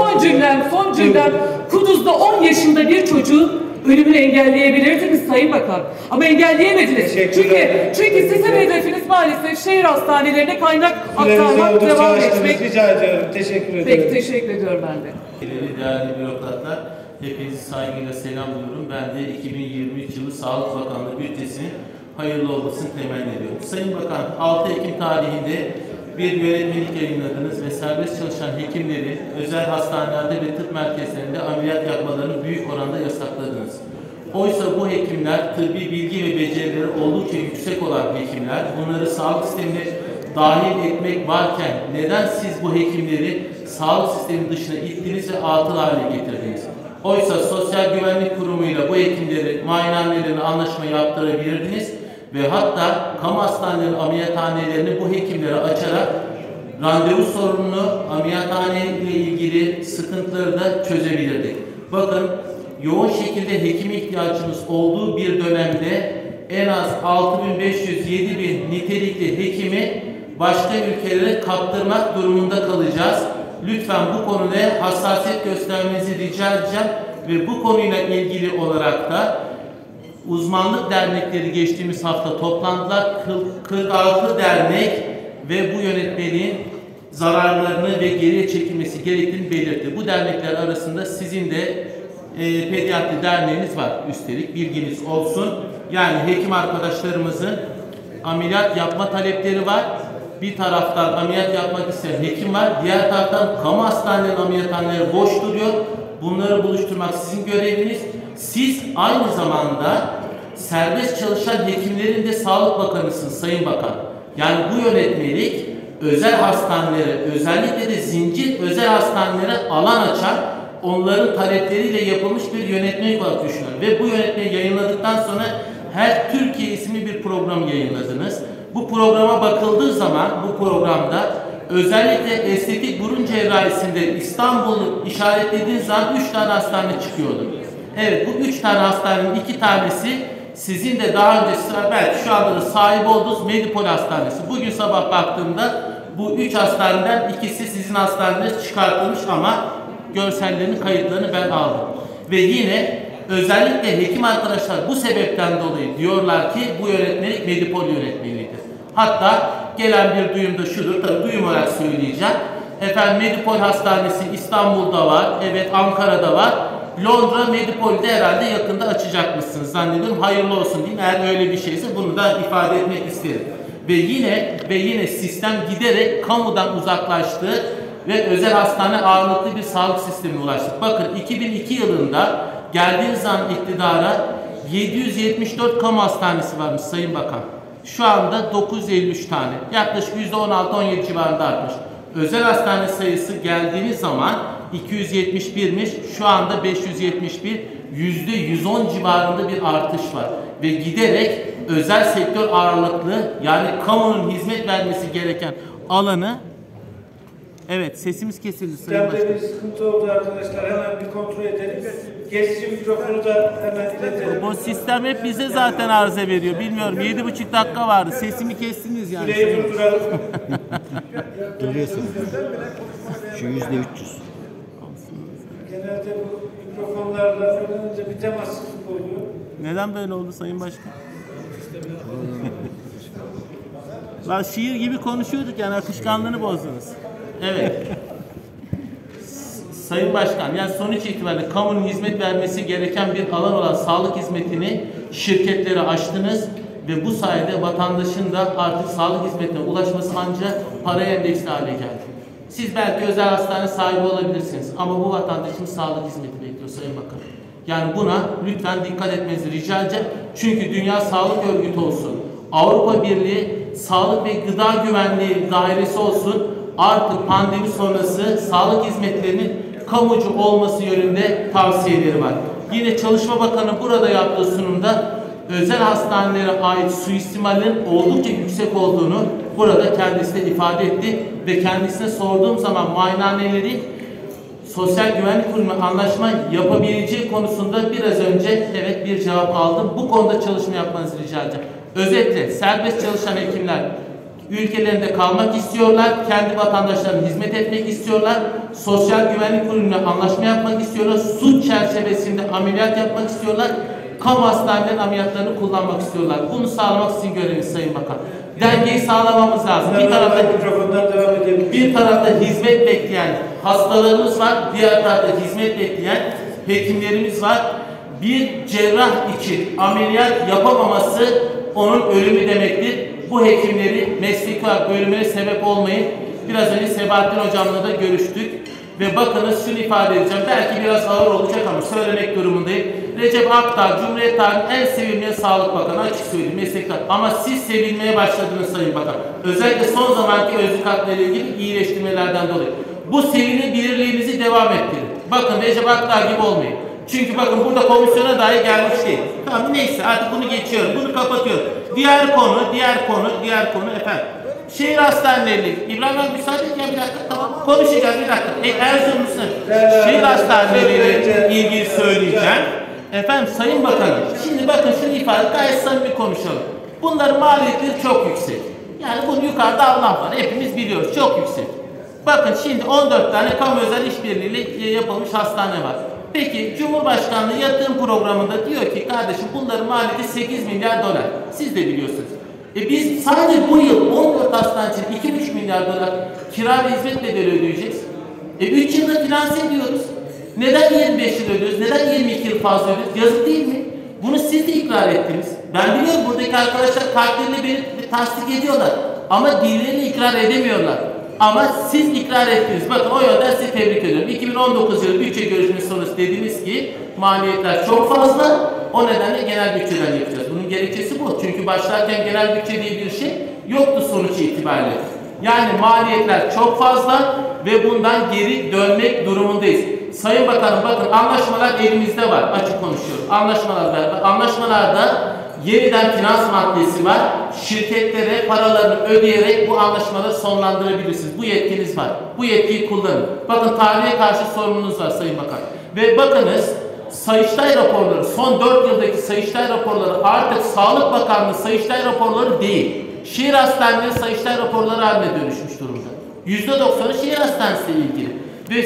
son cümlem, Kuduz'da 10 yaşında bir çocuğun ölümünü engelleyebilirdiniz Sayın Bakan. Ama engelleyemediniz. Çünkü sizin hedefiniz maalesef şehir hastanelerine kaynak aktarmak, devam etmek. Rica ediyorum. Teşekkür ederim. Peki, teşekkür ediyorum ben de. Değerli bürokratlar, hepinizi saygıyla selamlıyorum. Ben de 2023 yılı Sağlık Bakanlığı bütçesinin hayırlı olmasını temenni ediyorum. Sayın Bakan, 6 Ekim tarihinde bir yönetmelik yayınladınız ve serbest çalışan hekimleri özel hastanelerde ve tıp merkezlerinde ameliyat yapmalarını büyük oranda yasakladınız. Oysa bu hekimler tıbbi bilgi ve becerileri oldukça yüksek olan hekimler, bunları sağlık sistemine dahil etmek varken neden siz bu hekimleri sağlık sistemi dışına ittiniz ve atıl hale getirdiniz? Oysa Sosyal Güvenlik Kurumu'yla bu hekimleri muayenehanelerine anlaşma yaptırabilirdiniz ve hatta kamu hastanelerinin ameliyathanelerini bu hekimlere açarak randevu sorununu, ameliyathane ile ilgili sıkıntıları da çözebilirdik. Bakın, yoğun şekilde hekim ihtiyacımız olduğu bir dönemde en az 6.500-7.000 nitelikli hekimi başka ülkelere kaptırmak durumunda kalacağız. Lütfen bu konuda hassasiyet göstermenizi rica edeceğim ve bu konuyla ilgili olarak da uzmanlık dernekleri geçtiğimiz hafta toplandılar. 46 dernek ve bu yönetmeliğin zararlarını ve geriye çekilmesi gerektiğini belirtti. Bu dernekler arasında sizin de pediatri derneğiniz var, üstelik bilginiz olsun. Yani hekim arkadaşlarımızın ameliyat yapma talepleri var. Bir taraftan ameliyat yapmak isteyen hekim var, diğer taraftan kamu hastanelerinin ameliyathaneleri boş duruyor. Bunları buluşturmak sizin göreviniz. Siz aynı zamanda serbest çalışan hekimlerin de Sağlık Bakanısınız Sayın Bakan. Yani bu yönetmelik özel hastanelere, özellikle de zincir özel hastanelere alan açan, onların talepleriyle yapılmış bir yönetmelik olarak düşünün. Ve bu yönetmeyi yayınladıktan sonra Her Türkiye isimli bir program yayınladınız. Bu programa bakıldığı zaman bu programda özellikle estetik burun cerrahisinde İstanbul'u işaretlediğiniz zaman 3 tane hastane çıkıyordu. Evet, bu 3 tane hastanenin 2 tanesi sizin de daha önce belki şu anda da sahip olduğunuz Medipol Hastanesi. Bugün sabah baktığımda bu 3 hastaneden ikisi sizin hastaneniz çıkartılmış ama görsellerini, kayıtlarını ben aldım. Ve yine özellikle hekim arkadaşlar bu sebepten dolayı diyorlar ki bu yönetmelik Medipol yönetmeliğidir. Hatta gelen bir duyum da şudur, tabii duyum olarak söyleyeceğim. Efendim Medipol Hastanesi İstanbul'da var, evet Ankara'da var. Londra Medipol'de herhalde yakında açacakmışsınız zannediyorum. Hayırlı olsun diyeyim. Eğer öyle bir şeyse bunu da ifade etmek isterim. Ve yine sistem giderek kamudan uzaklaştı ve özel hastane ağırlıklı bir sağlık sistemine ulaştık. Bakın 2002 yılında geldiğiniz zaman iktidara 774 kamu hastanesi varmış Sayın Bakan. Şu anda 953 tane. Yaklaşık %16-17 civarında artmış. Özel hastane sayısı geldiğiniz zaman 271'miş. Şu anda 571, %110 civarında bir artış var. Ve giderek özel sektör ağırlıklı, yani kamunun hizmet vermesi gereken alanı. Evet, sesimiz kesildi Sayın Başkan. Bir sıkıntı oldu arkadaşlar, hemen bir kontrol edelim. Geçici mikrofonu da hemen iletelim. Bu sistem hep bize zaten arıza veriyor. Bilmiyorum, 7,5 dakika vardı. Sesimi kestiniz yani. Süreyi durduralım. Geliyorsunuz. Şu %300. Genelde bu mikrofonlarla önce bir temassızlık oluyor. Neden böyle oldu Sayın Başkan? Lan şiir gibi konuşuyorduk yani, akışkanlığını bozdunuz. Evet. Sayın Başkan, yani sonuç itibariyle kamunun hizmet vermesi gereken bir alan olan sağlık hizmetini şirketlere açtınız ve bu sayede vatandaşın da artık sağlık hizmetine ulaşması ancak paraya endeksli hale geldi. Siz belki özel hastane sahibi olabilirsiniz ama bu vatandaşımız sağlık hizmeti bekliyor Sayın Bakan. Yani buna lütfen dikkat etmenizi rica edeceğim. Çünkü Dünya Sağlık Örgütü olsun, Avrupa Birliği Sağlık ve Gıda Güvenliği Dairesi olsun, artık pandemi sonrası sağlık hizmetlerinin kamucu olması yönünde tavsiyeleri var. Yine Çalışma Bakanı burada yaptığı sunumda özel hastanelere ait suistimalin oldukça yüksek olduğunu burada kendisi de ifade etti ve kendisine sorduğum zaman muayenehaneleri Sosyal Güvenlik Kurumu anlaşma yapabileceği konusunda biraz önce evet bir cevap aldım. Bu konuda çalışma yapmanızı rica edeceğim. Özetle serbest çalışan hekimler ülkelerinde kalmak istiyorlar, kendi vatandaşlarına hizmet etmek istiyorlar, Sosyal Güvenlik Kurumu'yla anlaşma yapmak istiyorlar, suç çerçevesinde ameliyat yapmak istiyorlar, kamu hastanelerinin ameliyatlarını kullanmak istiyorlar. Bunu sağlamak sizin göreviniz Sayın Bakan. Dengeyi sağlamamız lazım. Bir tarafta hizmet bekleyen hastalarımız var, diğer tarafta hizmet bekleyen hekimlerimiz var. Bir cerrah için ameliyat yapamaması onun ölümü demektir. Bu hekimleri mesleki olarak ölümüne sebep olmayın. Biraz önce Sebahattin Hocam'la da görüştük. Ve bakınız şunu ifade edeceğim. Belki biraz ağır olacak ama söylemek durumundayım. Recep Akdağ, Cumhuriyet tarihinin en sevilmeyen Sağlık Bakanı, açık söyleyeyim meslekler. Ama siz sevilmeye başladınız Sayın Bakan. Özellikle son zamanki özlük hakları ile ilgili iyileştirmelerden dolayı. Bu sevilebilirliğinizi devam ettirin. Bakın Recep Akdağ gibi olmayın. Çünkü bakın burada komisyona dahi gelmiş değil. Tamam neyse artık bunu geçiyorum. Bunu kapatıyorum. Diğer konu efendim. Şehir hastaneleri. İbrahim abi müsaade et ya bir dakika. Tamam konuşacağız bir dakika. Erzurum'un şehir hastaneleriyle ilgili söyleyeceğim. Efendim Sayın Bakanım. Şimdi bakın şunu ifade gayet samimi konuşalım. Bunların maliyetleri çok yüksek. Yani bunu yukarıda Allah var. Hepimiz biliyoruz. Çok yüksek. Bakın şimdi 14 tane kamu özel işbirliğiyle yapılmış hastane var. Peki Cumhurbaşkanlığı yatırım programında diyor ki kardeşim bunların maliyeti 8 milyar dolar. Siz de biliyorsunuz. Biz sadece bu yıl 14 hastane için 2,5 milyar dolar kira ve hizmet bedeli ödeyeceğiz. 3 yılda finanse ediyoruz. Neden 25 yıl ödüyoruz? Neden 22 yıl fazla ödüyoruz? Yazık değil mi? Bunu siz de ikrar ettiniz. Ben biliyorum buradaki arkadaşlar kalpleriyle beni tasdik ediyorlar. Ama dilleriyle ikrar edemiyorlar. Ama siz ikrar ettiniz. Bakın o yönden sizi tebrik ediyorum. 2019 yılı bütçe görüşmesi sonrası dediniz ki maliyetler çok fazla. O nedenle genel bütçeden yapacağız. Bunun gerekçesi bu. Çünkü başlarken genel bütçe diye bir şey yoktu sonuç itibariyle. Yani maliyetler çok fazla ve bundan geri dönmek durumundayız. Sayın Bakanım bakın anlaşmalar elimizde var. Açık konuşuyorum. Anlaşmalarda yeniden finans maddesi var. Şirketlere paralarını ödeyerek bu anlaşmaları sonlandırabilirsiniz. Bu yetkiniz var. Bu yetkiyi kullanın. Bakın tarihe karşı sorumluluğunuz var Sayın Bakan. Ve bakınız Sayıştay raporları, son 4 yıldaki Sayıştay raporları artık Sağlık Bakanlığı Sayıştay raporları değil. Şehir hastaneleri Sayıştay raporları haline dönüşmüş durumda. %90'ı şehir hastanesiyle ilgili. Ve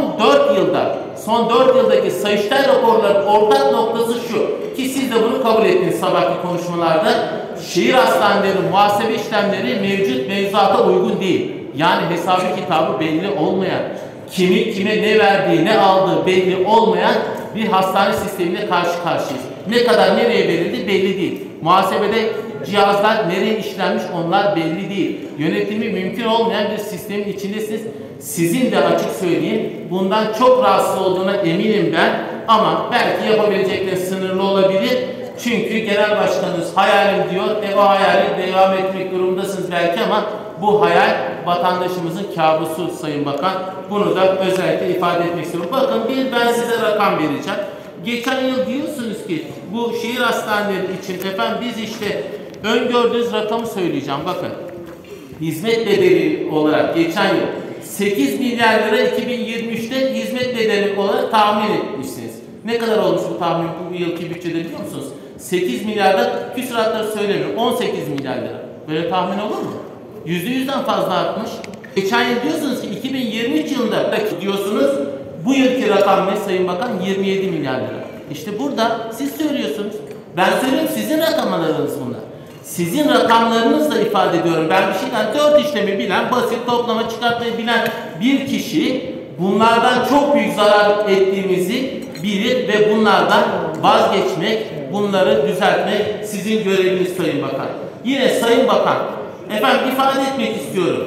son 4 yıldaki Sayıştay raporlarının ortak noktası şu ki siz de bunu kabul ettiniz sabahki konuşmalarda. Şehir hastanelerinin muhasebe işlemleri mevcut mevzuata uygun değil. Yani hesabı kitabı belli olmayan, kimin kime ne verdiği, ne aldığı belli olmayan bir hastane sistemine karşı karşıyayız. Ne kadar nereye verildi belli değil. Muhasebede cihazlar nereye işlenmiş onlar belli değil. Yönetimi mümkün olmayan bir sistemin içindesiniz. Sizin de açık söyleyeyim bundan çok rahatsız olduğuna eminim ben ama belki yapabilecekleri sınırlı olabilir. Çünkü genel başkanınız hayalim diyor. O hayali devam etmek durumundasınız belki ama bu hayal vatandaşımızın kabusu Sayın Bakan. Bunu da özellikle ifade etmek istiyorum. Bakın ben size rakam vereceğim. Geçen yıl diyorsunuz ki bu şehir hastaneleri için efendim biz işte öngördüğünüz rakamı söyleyeceğim. Bakın hizmet bedeli olarak geçen yıl 8 milyar lira 2023'te hizmet bedeli olarak tahmin etmişsiniz. Ne kadar olmuş bu tahmin bu yılki bütçede biliyor musunuz? 8 milyarda küsuratları söylemiyorum. 18 milyar lira. Böyle tahmin olur mu? %100'den fazla artmış. Geçen yıl diyorsunuz ki 2023 yılında diyorsunuz bu yılki rakam ne Sayın Bakan? 27 milyar lira. İşte burada siz söylüyorsunuz. Ben söylüyorum sizin rakamlarınız bunlar. Sizin rakamlarınızla ifade ediyorum. Ben bir şeyden 4 işlemi bilen, basit toplama çıkartmayı bilen bir kişi bunlardan çok büyük zarar ettiğimizi bilir ve bunlardan vazgeçmek, bunları düzeltmek sizin göreviniz Sayın Bakan. Yine Sayın Bakan, efendim ifade etmek istiyorum.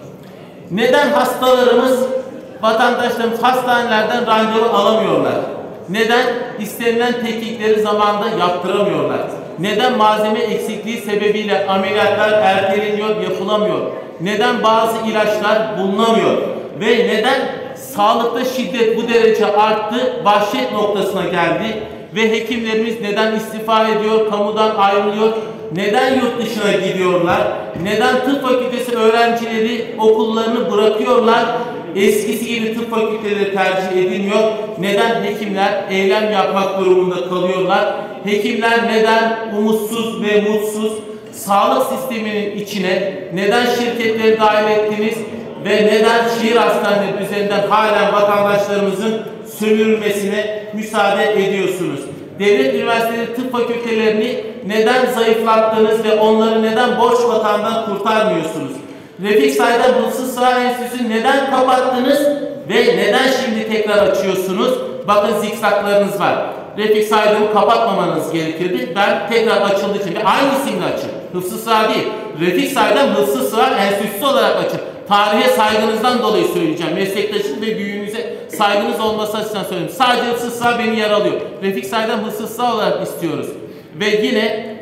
Neden hastalarımız, vatandaşlarımız hastanelerden randevu alamıyorlar? Neden istenilen tetkikleri zamanında yaptıramıyorlar? Neden malzeme eksikliği sebebiyle ameliyatlar erteleniyor, yapılamıyor? Neden bazı ilaçlar bulunamıyor? Ve neden sağlıkta şiddet bu derece arttı, vahşet noktasına geldi? Ve hekimlerimiz neden istifa ediyor, kamudan ayrılıyor? Neden yurt dışına gidiyorlar? Neden tıp fakültesi öğrencileri okullarını bırakıyorlar? Eskisi gibi tıp fakülteleri tercih edilmiyor. Neden hekimler eylem yapmak durumunda kalıyorlar? Hekimler neden umutsuz ve mutsuz? Sağlık sisteminin içine neden şirketleri dahil ettiniz? Ve neden şehir hastaneleri üzerinden halen vatandaşlarımızın sömürülmesine müsaade ediyorsunuz? Devlet üniversiteleri tıp fakültelerini neden zayıflattınız ve onları neden borç batağından kurtarmıyorsunuz? Refik Saydam Hıfzı Sıha Enstitüsü'nü neden kapattınız ve neden şimdi tekrar açıyorsunuz? Bakın zikzaklarınız var. Refik Saydam'ı kapatmamanız gerekirdi. Ben tekrar açıldığı için hangisini açın? Hıfzı Sıha değil. Refik Saydam Hıfzı Sıha Enstitüsü olarak açın. Tarihe saygınızdan dolayı söyleyeceğim. Meslektaşınız ve büyüğünüze saygınız olması açısından söylüyorum. Sadece Hıfzı Sıha beni yer alıyor. Refik Saydam Hıfzı Sıha olarak istiyoruz. Ve yine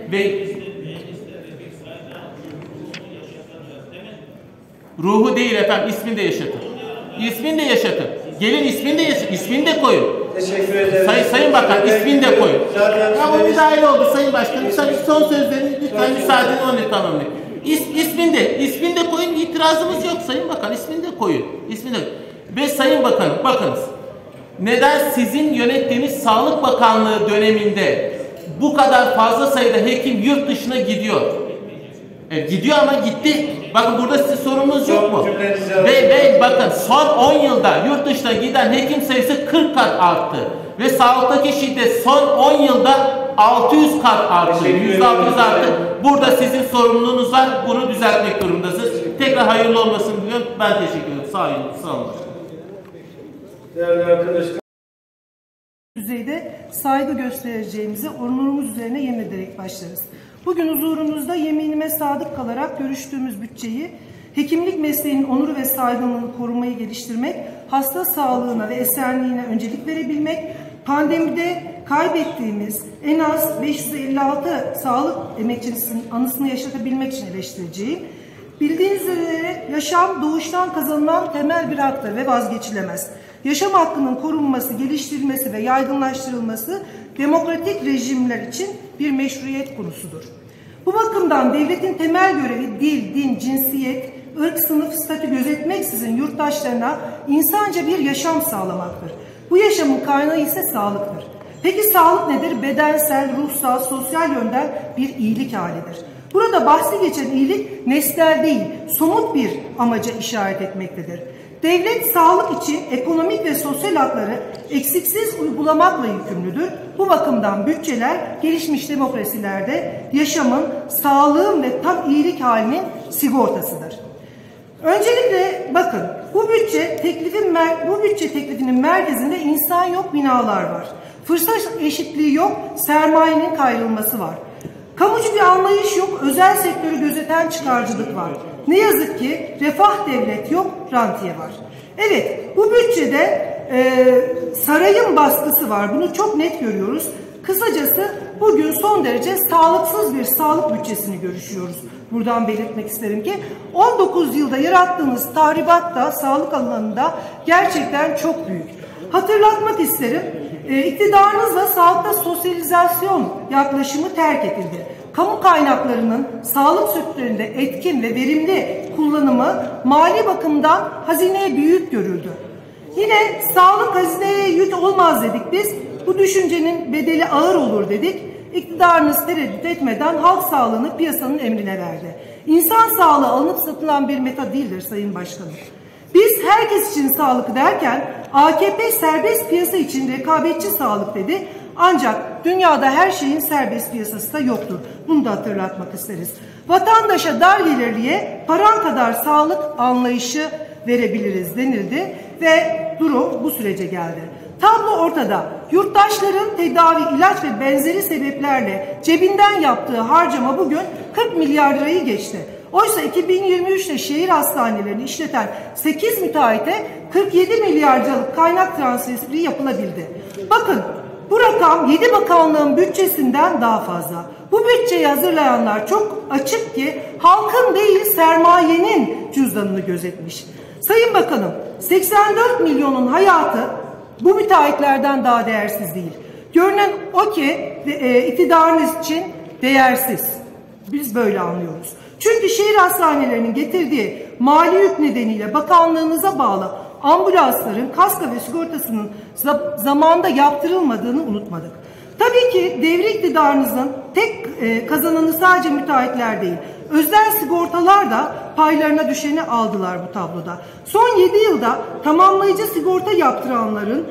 ruhu değil efendim, ismini de yaşatın. İsmini de yaşatın. Gelin ismini de yaşatın. İsmini de koyun. Teşekkür ederim. Sayın Bakan ismini de koyun. Ama Ama müdahale oldu Sayın Başkanım. Son sözlerini lütfen müsaadeni onu tamamlayın. İsmini de koyun. İtirazımız yok Sayın Bakan. İsmini de koyun. İsmini de. Ve Sayın Bakanım bakınız. Neden sizin yönettiğiniz Sağlık Bakanlığı döneminde bu kadar fazla sayıda hekim yurt dışına gidiyor? Gidiyor ama gitti. Bakın burada sizin sorunuz yok mu? Ve bakın son 10 yılda yurt dışına giden hekim sayısı 40 kat arttı. Ve sağlıktaki şiddet son 10 yılda 600 kat arttı. 100-600 arttı. Burada sizin sorumluluğunuz var. Bunu düzeltmek durumundasınız. Tekrar hayırlı olmasını diliyorum. Ben teşekkür ederim. Sağ olun. Değerli arkadaşlar. Düzeyde saygı göstereceğimizi onurumuz üzerine yemin ederek başlarız. Bugün huzurunuzda yeminime sadık kalarak görüştüğümüz bütçeyi Hekimlik mesleğinin onuru ve saygınlığını korumayı geliştirmek, hasta sağlığına ve esenliğine öncelik verebilmek, pandemide kaybettiğimiz en az 556 sağlık emekçisinin anısını yaşatabilmek için eleştireceğim. Bildiğiniz üzere yaşam doğuştan kazanılan temel bir haktır ve vazgeçilemez. Yaşam hakkının korunması, geliştirilmesi ve yaygınlaştırılması demokratik rejimler için bir meşruiyet konusudur. Bu bakımdan devletin temel görevi dil, din, cinsiyet, ırk, sınıf, statü gözetmeksizin yurttaşlarına insanca bir yaşam sağlamaktır. Bu yaşamın kaynağı ise sağlıktır. Peki sağlık nedir? Bedensel, ruhsal, sosyal yönden bir iyilik halidir. Burada bahsi geçen iyilik nesnel değil, somut bir amaca işaret etmektedir. Devlet sağlık için ekonomik ve sosyal hakları eksiksiz uygulamakla yükümlüdür. Bu bakımdan bütçeler gelişmiş demokrasilerde yaşamın, sağlığın ve tam iyilik halinin sigortasıdır. Öncelikle bakın, bu bütçe teklifinin merkezinde insan yok, binalar var. Fırsat eşitliği yok, sermayenin kayrılması var. Kamucu bir anlayış yok, özel sektörü gözeten çıkarcılık var. Ne yazık ki refah devlet yok, rantiye var. Evet, bu bütçede sarayın baskısı var. Bunu çok net görüyoruz. Kısacası bugün son derece sağlıksız bir sağlık bütçesini görüşüyoruz. Buradan belirtmek isterim ki 19 yılda yarattığınız tahribat da sağlık alanında gerçekten çok büyük. Hatırlatmak isterim, iktidarınızla sağlıkta sosyalizasyon yaklaşımı terk edildi. Kamu kaynaklarının sağlık sektöründe etkin ve verimli kullanımı mali bakımdan hazineye büyük görüldü. Yine sağlık hazineye yük olmaz dedik biz. Bu düşüncenin bedeli ağır olur dedik. İktidarınız tereddüt etmeden halk sağlığını piyasanın emrine verdi. İnsan sağlığı alınıp satılan bir meta değildir Sayın Başkanım. Biz herkes için sağlık derken AKP serbest piyasa için rekabetçi sağlık dedi. Ancak dünyada her şeyin serbest piyasası da yoktur. Bunu da hatırlatmak isteriz. Vatandaşa dar gelirliye paran kadar sağlık anlayışı verebiliriz denildi ve durum bu sürece geldi. Tablo ortada. Yurttaşların tedavi, ilaç ve benzeri sebeplerle cebinden yaptığı harcama bugün 40 milyar lirayı geçti. Oysa 2023'te şehir hastanelerini işleten 8 müteahhite 47 milyar liralık kaynak transferi yapılabildi. Bakın, bu rakam 7 bakanlığın bütçesinden daha fazla. Bu bütçeyi hazırlayanlar çok açık ki halkın değil sermayenin cüzdanını gözetmiş. Sayın Bakanım, 84 milyonun hayatı bu müteahhitlerden daha değersiz değil. Görünen o ki iktidarınız için değersiz. Biz böyle anlıyoruz. Çünkü şehir hastanelerinin getirdiği mali yük nedeniyle bakanlığınıza bağlı ambulansların kasko ve sigortasının zamanında yaptırılmadığını unutmadık. Tabii ki devri iktidarınızın tek kazananı sadece müteahhitler değil. Özel sigortalar da paylarına düşeni aldılar bu tabloda. Son 7 yılda tamamlayıcı sigorta yaptıranların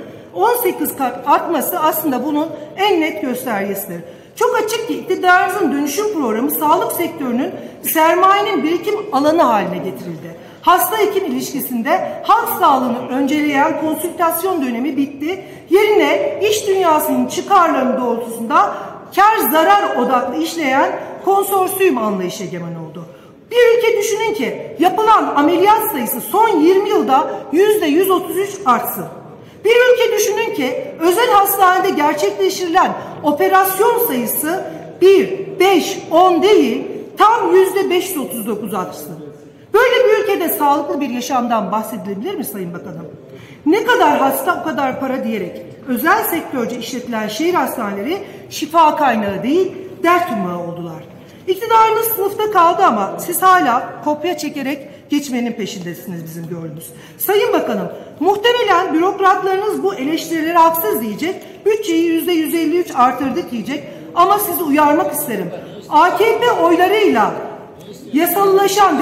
18 kat artması aslında bunun en net göstergesidir. Çok açık ki iktidarınızın dönüşüm programı sağlık sektörünün sermayenin birikim alanı haline getirildi. Hasta-hekim ilişkisinde halk sağlığını önceleyen konsültasyon dönemi bitti. Yerine iş dünyasının çıkarlarının doğrultusunda kar zarar odaklı işleyen konsorsiyum anlayışı egemen oldu. Bir ülke düşünün ki yapılan ameliyat sayısı son 20 yılda %133 artsın. Bir ülke düşünün ki özel hastanede gerçekleştirilen operasyon sayısı 1, 5, 10 değil tam %539 artsın. Böyle bir ülkede sağlıklı bir yaşamdan bahsedilebilir mi Sayın Bakanım? Ne kadar hasta o kadar para diyerek özel sektörce işletilen şehir hastaneleri şifa kaynağı değil dert yumağı oldular. İktidarınız sınıfta kaldı ama siz hala kopya çekerek geçmenin peşindesiniz bizim gördüğünüz. Sayın Bakanım, muhtemelen bürokratlarınız bu eleştirileri haksız diyecek, bütçeyi %153 artırdık diyecek ama sizi uyarmak isterim. AKP oylarıyla yasallaşan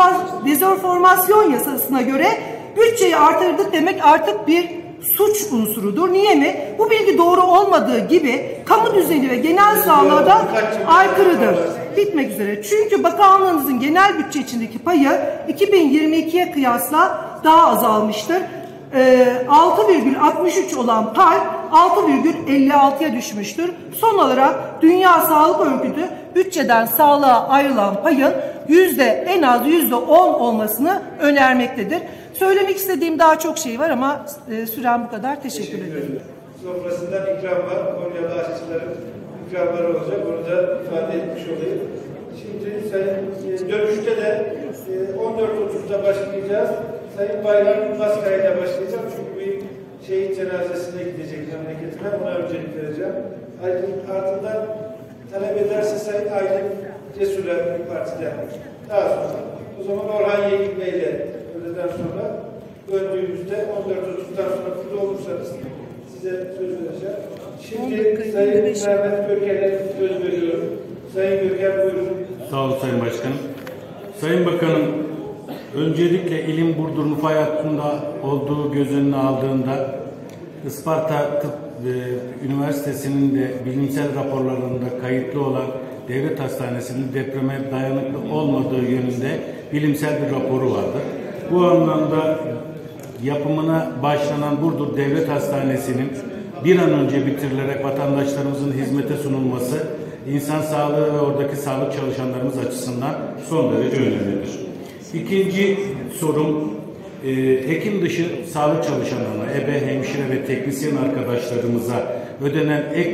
dezorformasyon yasasına göre bütçeyi artırdık demek artık bir suç unsurudur. Niye mi? Bu bilgi doğru olmadığı gibi kamu düzeni ve genel sağlığa da aykırıdır. Bitmek üzere. Çünkü bakanlığınızın genel bütçe içindeki payı 2022'ye kıyasla daha azalmıştır. 6,63 olan pay 6,56'ya düşmüştür. Son olarak Dünya Sağlık Örgütü bütçeden sağlığa ayrılan payın en az %10 olmasını önermektedir. Söylemek istediğim daha çok şey var ama sürem bu kadar. Teşekkür ederim. Sofrasından ikram var. Konyalı aşçıların ikramları olacak. Onu da ifade etmiş olayım. Şimdi dönüşte de 14.30'da başlayacağız. Sayın Bayram Baskay'la başlayacağım. Çünkü bir şehit cenazesine gidecek memleketine. Ona öncelik vereceğim. Ardından talep ederse Sayın Aydın Cesur'a bir partiden. Daha sonra. O zaman Orhan Yegin Bey'le öğleden sonra döndüğümüzde 14.30'dan sonra burada olursanız size söz vereceğim. Şimdi Sayın Mehmet Göker'e söz veriyorum. Sayın Göker buyurun. Sağ olun Sayın Başkanım. Sayın Bakanım, öncelikle ilim Burdur Nufay hattında olduğu göz önüne aldığında Isparta Tıp Üniversitesi'nin de bilimsel raporlarında kayıtlı olan devlet hastanesinin depreme dayanıklı olmadığı yönünde bilimsel bir raporu vardır. Bu anlamda yapımına başlanan Burdur Devlet Hastanesi'nin bir an önce bitirilerek vatandaşlarımızın hizmete sunulması insan sağlığı ve oradaki sağlık çalışanlarımız açısından son derece önemlidir. İkinci sorum, hekim dışı sağlık çalışanlarına, ebe, hemşire ve teknisyen arkadaşlarımıza ödenen ek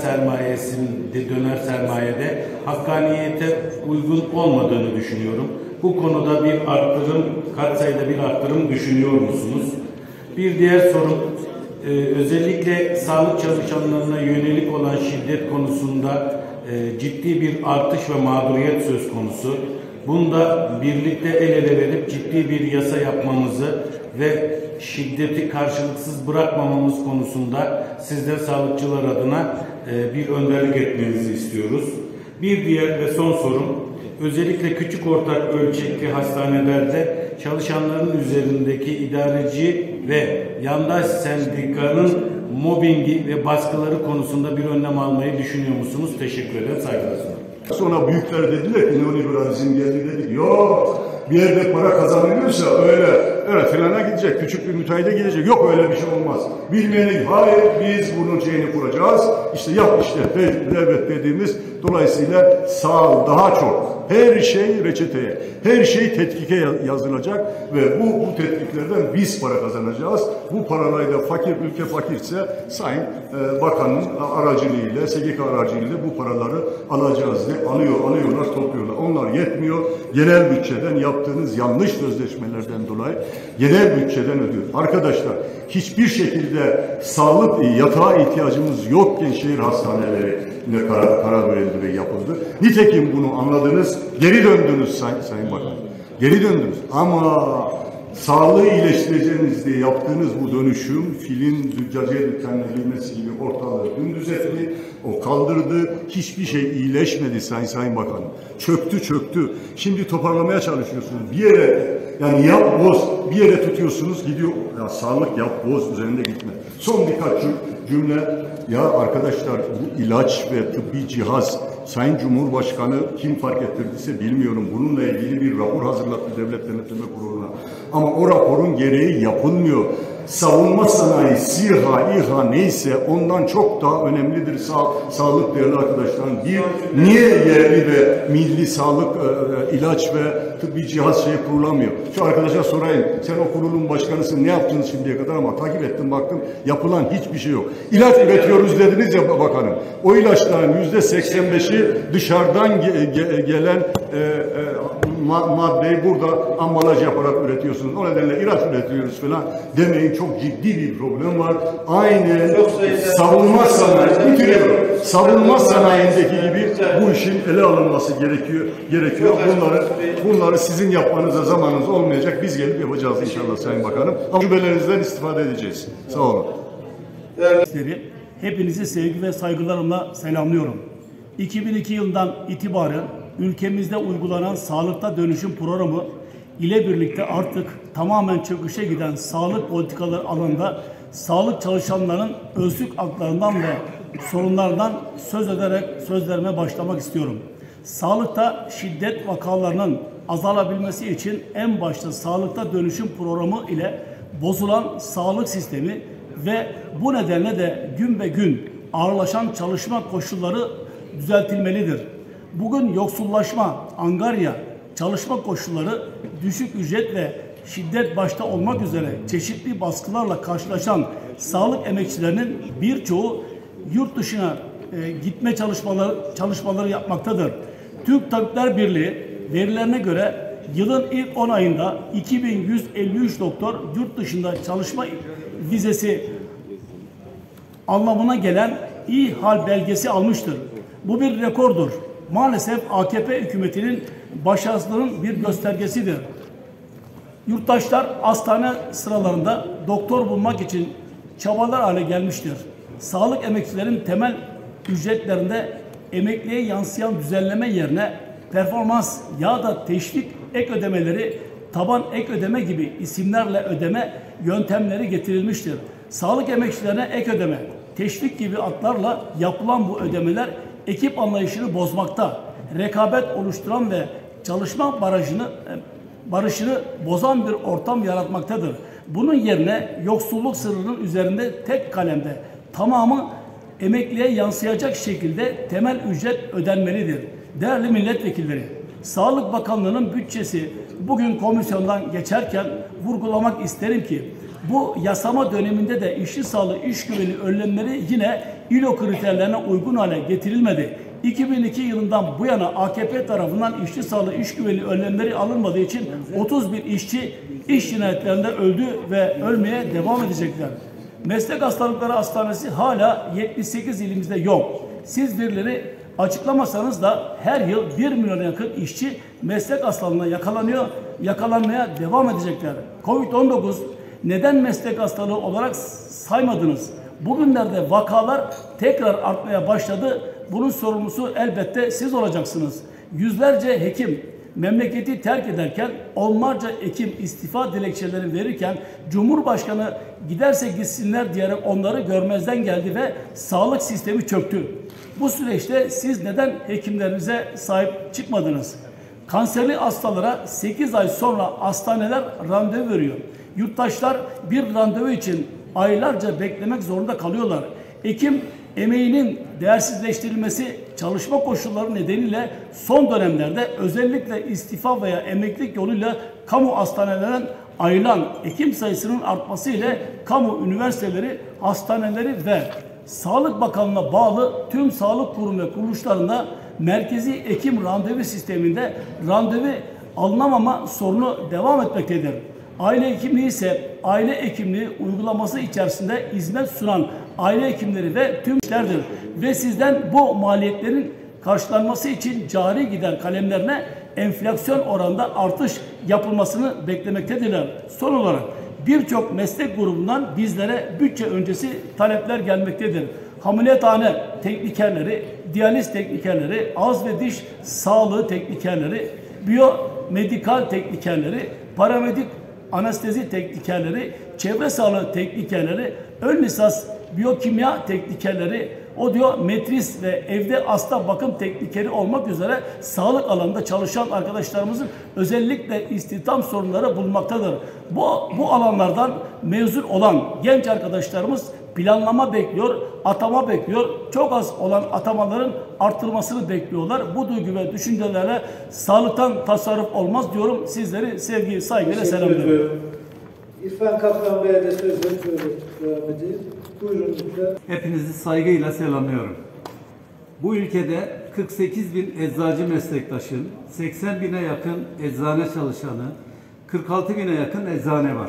döner sermayede hakkaniyete uygun olmadığını düşünüyorum. Bu konuda bir arttırım, katsayıda bir arttırım düşünüyor musunuz? Bir diğer sorum, özellikle sağlık çalışanlarına yönelik olan şiddet konusunda ciddi bir artış ve mağduriyet söz konusu. Bunda birlikte el ele verip ciddi bir yasa yapmamızı ve şiddeti karşılıksız bırakmamamız konusunda sizden sağlıkçılar adına bir önderlik etmenizi istiyoruz. Bir diğer ve son sorum, özellikle küçük ortak ölçekli hastanelerde çalışanların üzerindeki idareci ve yandaş sendikanın mobbingi ve baskıları konusunda bir önlem almayı düşünüyor musunuz? Teşekkür ederim. Saygılar sunarım. Sonra büyükler dediler ki neoliberalizm geldi dedik. Yok, bir yerde para kazanılıyorsa öyle, evet filana gidecek, küçük bir müteahhide gidecek. Yok öyle bir şey olmaz. Bilmeyene hayır biz bunun şeyini kuracağız. İşte yap işte devlet dediğimiz dolayısıyla sağ daha çok. Her şey reçeteye, her şey tetkike yazılacak ve bu tetkiklerden biz para kazanacağız. Bu paralarla ülke fakirse Sayın Bakan'ın aracılığıyla, SGK aracılığıyla bu paraları alacağız diye alıyorlar, topluyorlar. Onlar yetmiyor. Genel bütçeden yaptığınız yanlış sözleşmelerden dolayı genel bütçeden ödüyor. Arkadaşlar hiçbir şekilde sağlık yatağa ihtiyacımız yokken şehir hastaneleri karar verildi ve yapıldı. Nitekim bunu anladınız, geri döndünüz Sayın Bakan. Geri döndünüz ama sağlığı iyileştireceğiniz diye yaptığınız bu dönüşüm filin züccaciye dükkanına girmesi gibi ortalığı dümdüz etti. O kaldırdı. Hiçbir şey iyileşmedi Sayın Bakanım. Çöktü. Şimdi toparlamaya çalışıyorsunuz. Bir yere yani yap boz bir yere tutuyorsunuz gidiyor. Ya sağlık yap boz üzerinde gitme. Son birkaç cümle. Ya arkadaşlar bu ilaç ve tıbbi cihaz Sayın Cumhurbaşkanı kim fark ettirdiyse bilmiyorum. Bununla ilgili bir rapor hazırlattı Devlet Denetleme Kurulu'na. Ama o raporun gereği yapılmıyor. Savunma sanayi, SİHA, İHA neyse ondan çok daha önemlidir sağlık değerli arkadaşlar. Niye yerli ve milli sağlık ilaç ve tıbbi cihaz kurulamıyor? Şu arkadaşa sorayım. Sen o kurulun başkanısın. Ne yaptınız şimdiye kadar ama takip ettim baktım. Yapılan hiçbir şey yok. İlaç üretiyoruz dediniz ya bakanım. O ilaçların %85'i dışarıdan gelen maddeyi burada ambalaj yaparak üretiyorsunuz. O nedenle ilaç üretiyoruz falan demeyin. Çok ciddi bir problem var. Aynen savunma sanayi savunma sanayindeki gibi bu işin ele alınması gerekiyor. Bunları sizin yapmanıza zamanınız olmayacak. Biz gelip yapacağız inşallah Sayın Bakanım. Tecrübelerinizden istifade edeceğiz. Sağ olun. Hepinizi sevgi ve saygılarımla selamlıyorum. 2002 yılından itibaren ülkemizde uygulanan sağlıkta dönüşüm programı ile birlikte artık tamamen çöküşe giden sağlık politikaları alanında sağlık çalışanlarının özlük haklarından ve sorunlardan söz ederek sözlerime başlamak istiyorum. Sağlıkta şiddet vakalarının azalabilmesi için en başta sağlıkta dönüşüm programı ile bozulan sağlık sistemi ve bu nedenle de gün be gün ağırlaşan çalışma koşulları düzeltilmelidir. Bugün yoksullaşma, angarya, çalışma koşulları, düşük ücret ve şiddet başta olmak üzere çeşitli baskılarla karşılaşan sağlık emekçilerinin birçoğu yurt dışına gitme çalışmaları yapmaktadır. Türk Tabipler Birliği verilerine göre yılın ilk 10 ayında 2153 doktor yurt dışında çalışma vizesi anlamına gelen iyi hal belgesi almıştır. Bu bir rekordur. Maalesef AKP hükümetinin başarısının bir göstergesidir. Yurttaşlar hastane sıralarında doktor bulmak için çabalar hale gelmiştir. Sağlık emekçilerin temel ücretlerinde emekliye yansıyan düzenleme yerine performans ya da teşvik ek ödemeleri, taban ek ödeme gibi isimlerle ödeme yöntemleri getirilmiştir. Sağlık emekçilerine ek ödeme, teşvik gibi adlarla yapılan bu ödemeler ekip anlayışını bozmakta, rekabet oluşturan ve çalışma barışını bozan bir ortam yaratmaktadır. Bunun yerine yoksulluk sınırının üzerinde tek kalemde tamamı emekliye yansıyacak şekilde temel ücret ödenmelidir. Değerli milletvekilleri, Sağlık Bakanlığı'nın bütçesi bugün komisyondan geçerken vurgulamak isterim ki bu yasama döneminde de işçi sağlığı, iş güveni önlemleri yine İLO kriterlerine uygun hale getirilmedi. 2002 yılından bu yana AKP tarafından işçi sağlığı, iş güveni önlemleri alınmadığı için 31 işçi iş cinayetlerinde öldü ve ölmeye devam edecekler. Meslek Hastalıkları Hastanesi hala 78 ilimizde yok. Siz birileri açıklamasanız da her yıl 1 milyona yakın işçi meslek hastalığına yakalanmaya devam edecekler. Covid-19 neden meslek hastalığı olarak saymadınız? Bugünlerde vakalar tekrar artmaya başladı. Bunun sorumlusu elbette siz olacaksınız. Yüzlerce hekim memleketi terk ederken, onlarca hekim istifa dilekçeleri verirken Cumhurbaşkanı giderse gitsinler diyerek onları görmezden geldi ve sağlık sistemi çöktü. Bu süreçte siz neden hekimlerinize sahip çıkmadınız? Kanserli hastalara 8 ay sonra hastaneler randevu veriyor. Yurttaşlar bir randevu için aylarca beklemek zorunda kalıyorlar. Hekim emeğinin değersizleştirilmesi, çalışma koşulları nedeniyle son dönemlerde özellikle istifa veya emeklilik yoluyla kamu hastanelerinden ayrılan hekim sayısının artması ile kamu üniversiteleri, hastaneleri ve Sağlık Bakanlığı'na bağlı tüm sağlık kurum ve kuruluşlarında merkezi hekim randevu sisteminde randevu alınamama sorunu devam etmektedir. Aile hekimliği ise aile hekimliği uygulaması içerisinde hizmet sunan aile hekimleri ve tüm işlerdir. Ve sizden bu maliyetlerin karşılanması için cari gider kalemlerine enflasyon oranında artış yapılmasını beklemektedirler. Son olarak birçok meslek grubundan bizlere bütçe öncesi talepler gelmektedir. Ameliyathanne teknikerleri, diyaliz teknikerleri, ağız ve diş sağlığı teknikerleri, biyomedikal teknikerleri, paramedik anestezi teknikerleri, çevre sağlığı teknikerleri, ön lisans biyokimya teknikerleri, metris ve evde hasta bakım teknikeri olmak üzere sağlık alanında çalışan arkadaşlarımızın özellikle istihdam sorunları bulunmaktadır. Bu alanlardan mezun olan genç arkadaşlarımız planlama bekliyor, atama bekliyor. Çok az olan atamaların artırılmasını bekliyorlar. Bu duygu ve düşüncelerle sağlıktan tasarruf olmaz diyorum. Sizleri sevgi, saygıyla selamlıyorum. İrfan Kaplan Bey'e de sözleri şöyle devam edeyim. Buyurun lütfen. Hepinizi saygıyla selamlıyorum. Bu ülkede 48 bin eczacı meslektaşın, 80 bine yakın eczane çalışanı, 46 bine yakın eczane var.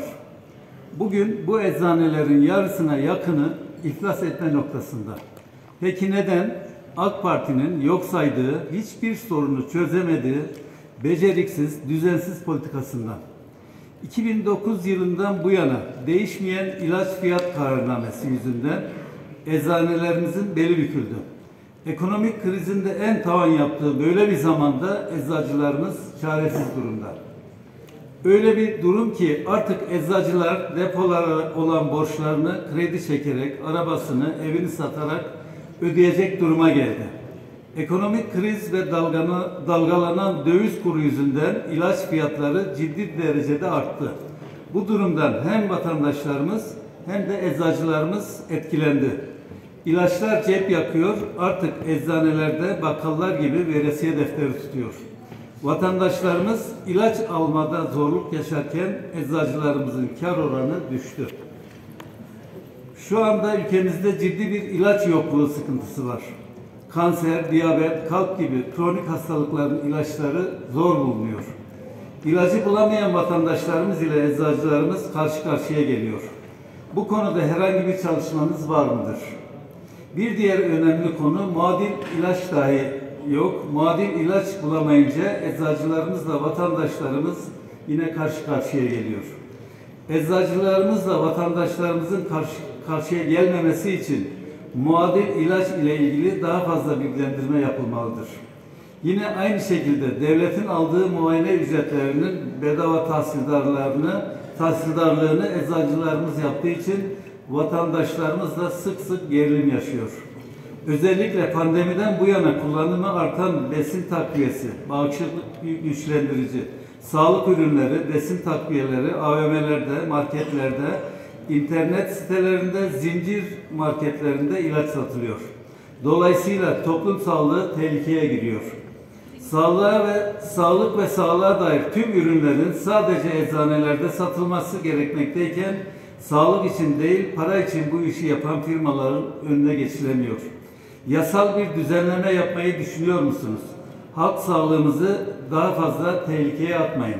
Bugün bu eczanelerin yarısına yakını iflas etme noktasında. Peki neden? AK Parti'nin yok saydığı, hiçbir sorunu çözemediği, beceriksiz, düzensiz politikasından. 2009 yılından bu yana değişmeyen ilaç fiyat kararnamesi yüzünden eczanelerimizin beli büküldü. Ekonomik krizinde en tavan yaptığı böyle bir zamanda eczacılarımız çaresiz durumda. Öyle bir durum ki artık eczacılar depolara olan borçlarını kredi çekerek, arabasını, evini satarak ödeyecek duruma geldi. Ekonomik kriz ve dalgalanan döviz kuru yüzünden ilaç fiyatları ciddi derecede arttı. Bu durumdan hem vatandaşlarımız hem de eczacılarımız etkilendi. İlaçlar cep yakıyor, artık eczanelerde bakkallar gibi veresiye defteri tutuyor. Vatandaşlarımız ilaç almada zorluk yaşarken eczacılarımızın kar oranı düştü. Şu anda ülkemizde ciddi bir ilaç yokluğu sıkıntısı var. Kanser, diyabet, kalp gibi kronik hastalıkların ilaçları zor bulunuyor. İlacı bulamayan vatandaşlarımız ile eczacılarımız karşı karşıya geliyor. Bu konuda herhangi bir çalışmanız var mıdır? Bir diğer önemli konu muadil ilaç dahi yok. Muadil ilaç bulamayınca eczacılarımızla vatandaşlarımız yine karşı karşıya geliyor. Eczacılarımızla vatandaşlarımızın karşıya gelmemesi için muadil ilaç ile ilgili daha fazla bilgilendirme yapılmalıdır. Yine aynı şekilde devletin aldığı muayene ücretlerinin bedava tahsildarlığını eczacılarımız yaptığı için vatandaşlarımız da sık sık gerilim yaşıyor. Özellikle pandemiden bu yana kullanımı artan besin takviyesi, bağışıklık güçlendirici, sağlık ürünleri, besin takviyeleri AVM'lerde, marketlerde, internet sitelerinde, zincir marketlerinde ilaç satılıyor. Dolayısıyla toplum sağlığı tehlikeye giriyor. Sağlık ve sağlığa dair tüm ürünlerin sadece eczanelerde satılması gerekmekteyken sağlık için değil, para için bu işi yapan firmaların önüne geçilemiyor. Yasal bir düzenleme yapmayı düşünüyor musunuz? Halk sağlığımızı daha fazla tehlikeye atmayın.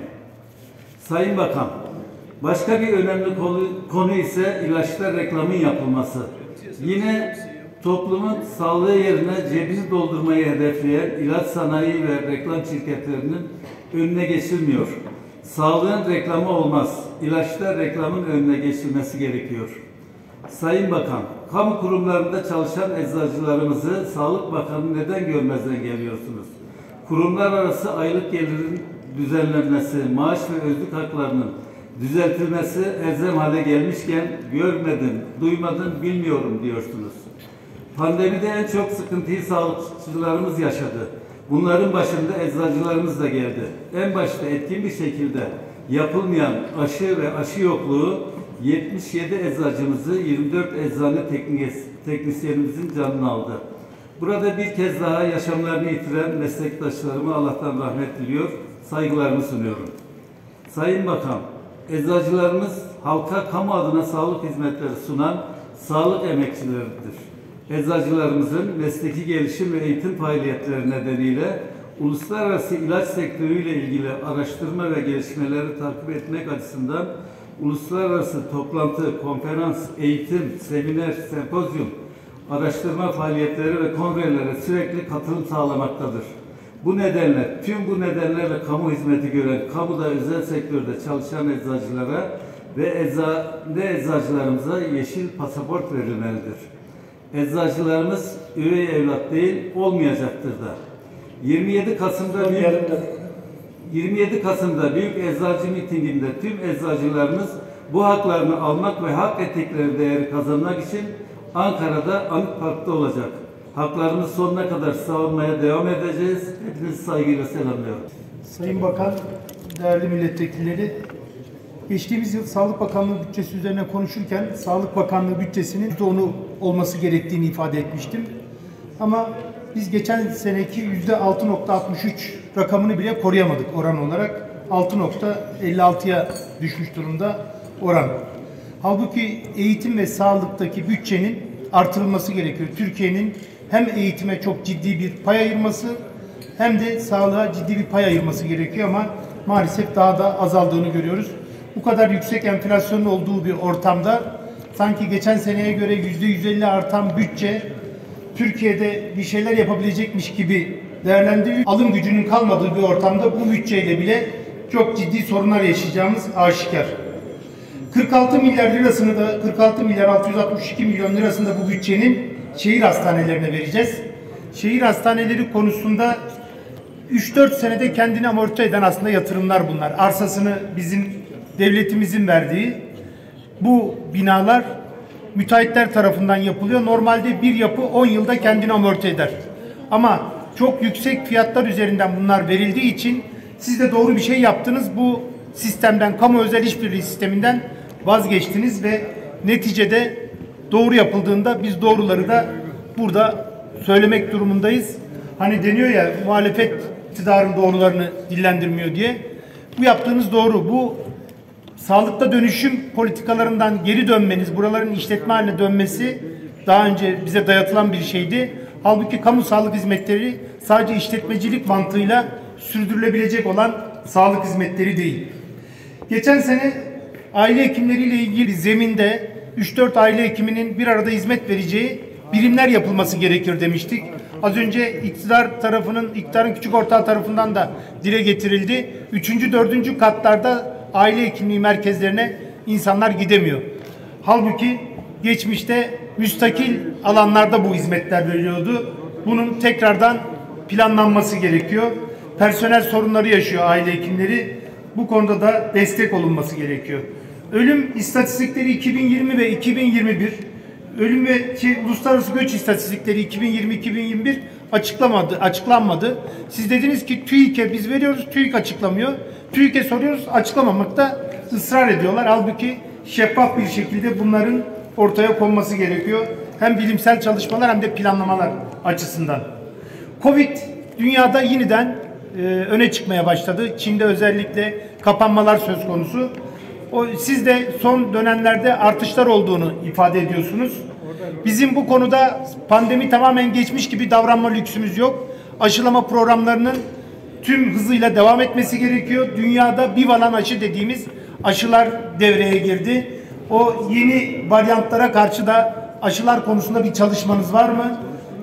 Sayın Bakan, başka bir önemli konu ise ilaçta reklamın yapılması. Yine toplumun sağlığı yerine cebini doldurmayı hedefleyen ilaç sanayi ve reklam şirketlerinin önüne geçilmiyor. Sağlığın reklamı olmaz. İlaçta reklamın önüne geçilmesi gerekiyor. Sayın Bakan, kamu kurumlarında çalışan eczacılarımızı Sağlık Bakanı neden görmezden geliyorsunuz? Kurumlar arası aylık gelirin düzenlenmesi, maaş ve özlük haklarının düzeltilmesi elzem hale gelmişken görmedim, duymadım, bilmiyorum diyorsunuz. Pandemide en çok sıkıntıyı sağlıkçılarımız yaşadı. Bunların başında eczacılarımız da geldi. En başta etkin bir şekilde yapılmayan aşı ve aşı yokluğu 77 eczacımızı 24 eczane teknisyenimizin canını aldı. Burada bir kez daha yaşamlarını yitiren meslektaşlarıma Allah'tan rahmet diliyor, saygılarımı sunuyorum. Sayın Bakan, eczacılarımız halka kamu adına sağlık hizmetleri sunan sağlık emekçileridir. Eczacılarımızın mesleki gelişim ve eğitim faaliyetleri nedeniyle uluslararası ilaç sektörüyle ilgili araştırma ve gelişmeleri takip etmek açısından uluslararası toplantı, konferans, eğitim, seminer, sempozyum, araştırma faaliyetleri ve kongrelere sürekli katılım sağlamaktadır. Bu nedenle, tüm bu nedenlerle kamu hizmeti gören, kamuda özel sektörde çalışan eczacılara ve eczacılarımıza yeşil pasaport verilmelidir. Eczacılarımız üvey evlat değil, olmayacaktır da. 27 Kasım'da Büyük Eczacı Mitingi'nde tüm eczacılarımız bu haklarını almak ve hak ettikleri değeri kazanmak için Ankara'da Anıt Park'ta olacak. Haklarımız sonuna kadar savunmaya devam edeceğiz. Hepinizi saygıyla selamlıyorum. Sayın Bakan, değerli milletvekilleri, geçtiğimiz yıl Sağlık Bakanlığı bütçesi üzerine konuşurken Sağlık Bakanlığı bütçesinin %10'u olması gerektiğini ifade etmiştim. Ama biz geçen seneki %6.63 rakamını bile koruyamadık oran olarak. 6.56'ya düşmüş durumda oran. Halbuki eğitim ve sağlıktaki bütçenin artırılması gerekiyor. Türkiye'nin hem eğitime çok ciddi bir pay ayırması hem de sağlığa ciddi bir pay ayırması gerekiyor ama maalesef daha da azaldığını görüyoruz. Bu kadar yüksek enflasyonun olduğu bir ortamda sanki geçen seneye göre %150 artan bütçe Türkiye'de bir şeyler yapabilecekmiş gibi değerlendiriliyor. Alım gücünün kalmadığı bir ortamda bu bütçeyle bile çok ciddi sorunlar yaşayacağımız aşikar. 46 milyar 662 milyon lirasında bu bütçenin şehir hastanelerine vereceğiz. Şehir hastaneleri konusunda 3-4 senede kendini amorti eden aslında yatırımlar bunlar. Arsasını bizim devletimizin verdiği bu binalar müteahhitler tarafından yapılıyor. Normalde bir yapı 10 yılda kendini amorti eder. Ama çok yüksek fiyatlar üzerinden bunlar verildiği için siz de doğru bir şey yaptınız. Bu sistemden, kamu özel işbirliği sisteminden vazgeçtiniz ve neticede doğru yapıldığında biz doğruları da burada söylemek durumundayız. Hani deniyor ya, muhalefet iktidarın doğrularını dillendirmiyor diye. Bu yaptığınız doğru. Bu sağlıkta dönüşüm politikalarından geri dönmeniz, buraların işletme haline dönmesi daha önce bize dayatılan bir şeydi. Halbuki kamu sağlık hizmetleri sadece işletmecilik mantığıyla sürdürülebilecek olan sağlık hizmetleri değil. Geçen sene aile hekimleriyle ilgili zeminde 3-4 aile hekiminin bir arada hizmet vereceği birimler yapılması gerekir demiştik. Az önce iktidarın küçük ortağı tarafından da dile getirildi. 3. 4. katlarda aile hekimliği merkezlerine insanlar gidemiyor. Halbuki geçmişte müstakil alanlarda bu hizmetler veriliyordu. Bunun tekrardan planlanması gerekiyor. Personel sorunları yaşıyor aile hekimleri. Bu konuda da destek olunması gerekiyor. Ölüm istatistikleri 2020 ve 2021, ölüm ve uluslararası göç istatistikleri 2020-2021 açıklanmadı. Siz dediniz ki TÜİK'e biz veriyoruz, TÜİK açıklamıyor. TÜİK'e soruyoruz, açıklamamakta ısrar ediyorlar. Halbuki şeffaf bir şekilde bunların ortaya konması gerekiyor. Hem bilimsel çalışmalar hem de planlamalar açısından. Covid dünyada yeniden öne çıkmaya başladı. Çin'de özellikle kapanmalar söz konusu. Siz de son dönemlerde artışlar olduğunu ifade ediyorsunuz. Bizim bu konuda pandemi tamamen geçmiş gibi davranma lüksümüz yok. Aşılama programlarının tüm hızıyla devam etmesi gerekiyor. Dünyada bivalent aşı dediğimiz aşılar devreye girdi. O yeni varyantlara karşı da aşılar konusunda bir çalışmanız var mı?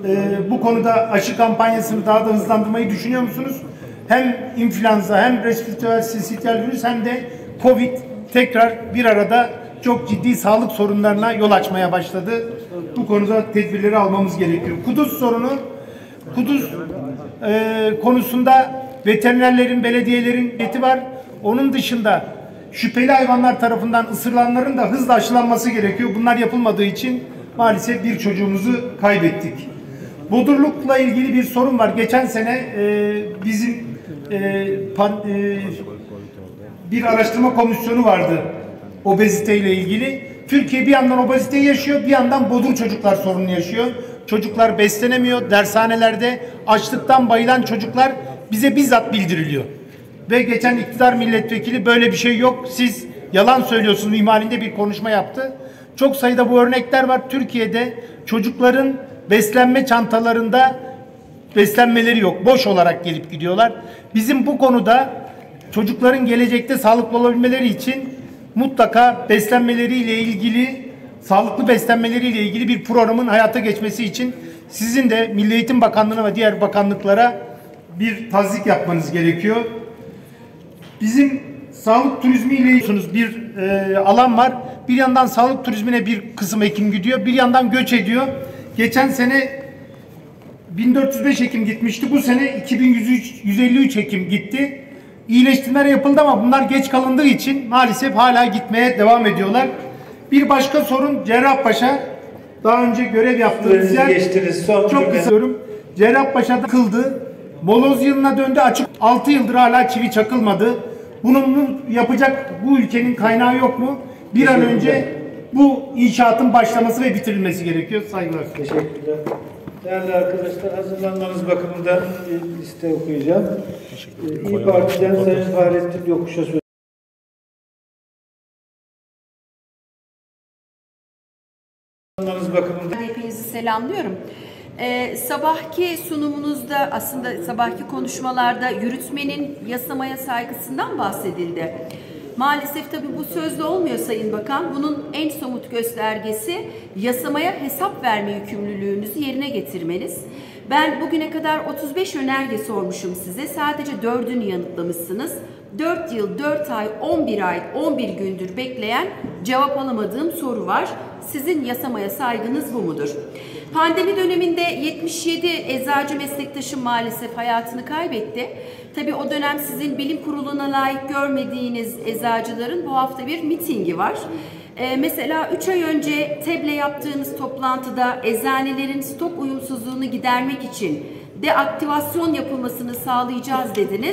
Bu konuda aşı kampanyasını daha da hızlandırmayı düşünüyor musunuz? Hem influenza hem respiratuar sinsitial virüs hem de Covid tekrar bir arada çok ciddi sağlık sorunlarına yol açmaya başladı. Bu konuda tedbirleri almamız gerekiyor. Kuduz sorunu, kuduz konusunda veterinerlerin, belediyelerin eti var. Onun dışında şüpheli hayvanlar tarafından ısırılanların da hızla aşılanması gerekiyor. Bunlar yapılmadığı için maalesef bir çocuğumuzu kaybettik. Bodurlukla ilgili bir sorun var. Geçen sene bizim bir araştırma komisyonu vardı obezite ile ilgili. Türkiye bir yandan obeziteyi yaşıyor, bir yandan bodur çocuklar sorununu yaşıyor. Çocuklar beslenemiyor. Dershanelerde açlıktan bayılan çocuklar bize bizzat bildiriliyor. Ve geçen iktidar milletvekili böyle bir şey yok, siz yalan söylüyorsunuz minvalinde bir konuşma yaptı. Çok sayıda bu örnekler var. Türkiye'de çocukların beslenme çantalarında beslenmeleri yok. Boş olarak gelip gidiyorlar. Bizim bu konuda çocukların gelecekte sağlıklı olabilmeleri için mutlaka beslenmeleriyle ilgili, sağlıklı beslenmeleriyle ilgili bir programın hayata geçmesi için sizin de Milli Eğitim Bakanlığı'na ve diğer bakanlıklara bir tazik yapmanız gerekiyor. Bizim sağlık turizmiyle ilgili bir alan var. Bir yandan sağlık turizmine bir kısım hekim gidiyor, bir yandan göç ediyor. Geçen sene 1405 hekim gitmişti. Bu sene 2153 hekim gitti. İyileştirmeler yapıldı ama bunlar geç kalındığı için maalesef hala gitmeye devam ediyorlar. Bir başka sorun Cerrahpaşa. Daha önce görev yaptığınız yer. Geçtiniz, çok kısa diyorum. Cerrahpaşa'da kıldı. Moloz yılına döndü, açık 6 yıldır hala çivi çakılmadı. Bunun yapacak bu ülkenin kaynağı yok mu? Bir an önce bu inşaatın başlaması ve bitirilmesi gerekiyor. Saygılar. Teşekkürler. Değerli arkadaşlar, hazırlanmanız bakımından bir liste okuyacağım. İYİ Parti'den Sayın Fahrettin Yokuş'a söz. Hazırlanmanız bakımından. Hepinizi selamlıyorum. Sabahki sunumunuzda aslında sabahki konuşmalarda yürütmenin yasamaya saygısından bahsedildi. Maalesef tabii bu sözde olmuyor Sayın Bakan. Bunun en somut göstergesi yasamaya hesap verme yükümlülüğünüzü yerine getirmeniz. Ben bugüne kadar 35 önerge sormuşum size. Sadece 4'ünü yanıtlamışsınız. 4 yıl, 4 ay, 11 ay, 11 gündür bekleyen cevap alamadığım soru var. Sizin yasamaya saygınız bu mudur? Pandemi döneminde 77 eczacı meslektaşım maalesef hayatını kaybetti. Tabii o dönem sizin bilim kuruluna layık görmediğiniz eczacıların bu hafta bir mitingi var. Mesela 3 ay önce TEB'le yaptığınız toplantıda eczanelerin stok uyumsuzluğunu gidermek için deaktivasyon yapılmasını sağlayacağız dediniz.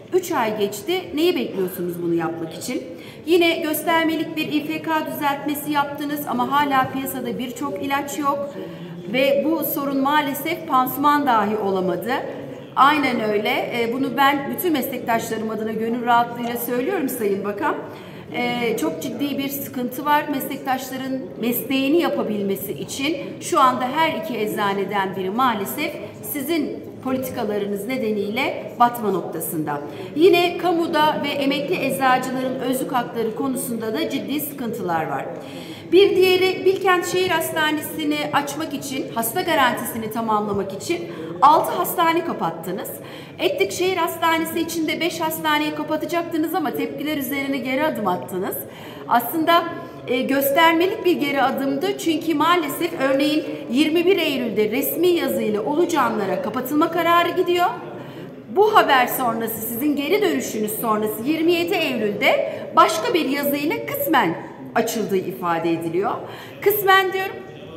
3 ay geçti. Neyi bekliyorsunuz bunu yapmak için? Yine göstermelik bir İFK düzeltmesi yaptınız ama hala piyasada birçok ilaç yok. Ve bu sorun maalesef pansuman dahi olamadı. Aynen öyle. Bunu ben bütün meslektaşlarım adına gönül rahatlığıyla söylüyorum Sayın Bakan. Çok ciddi bir sıkıntı var. Meslektaşların mesleğini yapabilmesi için şu anda her iki eczaneden biri maalesef sizin politikalarınız nedeniyle batma noktasında. Yine kamuda ve emekli eczacıların özlük hakları konusunda da ciddi sıkıntılar var. Bir diğeri Bilkent Şehir Hastanesi'ni açmak için, hasta garantisini tamamlamak için 6 hastane kapattınız. Etlik Şehir Hastanesi içinde 5 hastaneyi kapatacaktınız ama tepkiler üzerine geri adım attınız. Aslında göstermelik bir geri adımdı çünkü maalesef örneğin 21 Eylül'de resmi yazıyla Ulucanlar'a kapatılma kararı gidiyor. Bu haber sonrası, sizin geri dönüşünüz sonrası 27 Eylül'de başka bir yazıyla kısmen açıldığı ifade ediliyor. Kısmen diyorum.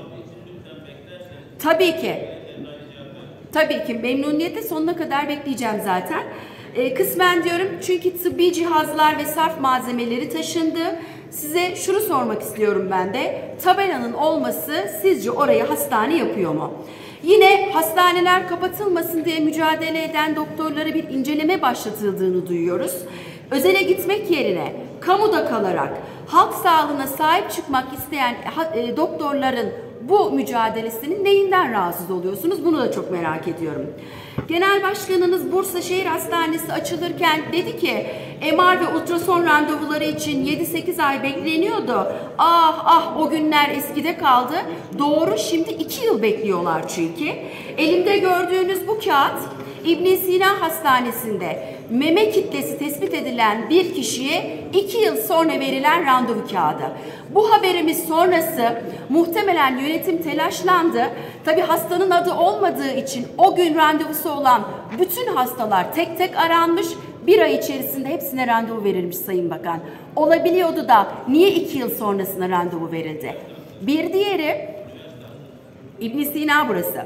Tabii ki memnuniyetle sonuna kadar bekleyeceğim zaten. Kısmen diyorum çünkü tıbbi cihazlar ve sarf malzemeleri taşındı. Size şunu sormak istiyorum ben de. Tabelanın olması sizce oraya hastane yapıyor mu? Yine hastaneler kapatılmasın diye mücadele eden doktorlara bir inceleme başlatıldığını duyuyoruz. Özele gitmek yerine kamuda kalarak halk sağlığına sahip çıkmak isteyen doktorların bu mücadelesinin neyinden rahatsız oluyorsunuz? Bunu da çok merak ediyorum. Genel Başkanınız Bursa Şehir Hastanesi açılırken dedi ki MR ve ultrason randevuları için 7-8 ay bekleniyordu. O günler eskide kaldı. Doğru, şimdi 2 yıl bekliyorlar çünkü. Elimde gördüğünüz bu kağıt İbn Sina Hastanesi'nde meme kitlesi tespit edilen bir kişiye 2 yıl sonra verilen randevu kağıdı. Bu haberimiz sonrası muhtemelen yönetim telaşlandı. Tabii hastanın adı olmadığı için o gün randevusu olan bütün hastalar tek tek aranmış. Bir ay içerisinde hepsine randevu verilmiş Sayın Bakan. Olabiliyordu da niye 2 yıl sonrasına randevu verildi? Bir diğeri İbn Sina burası.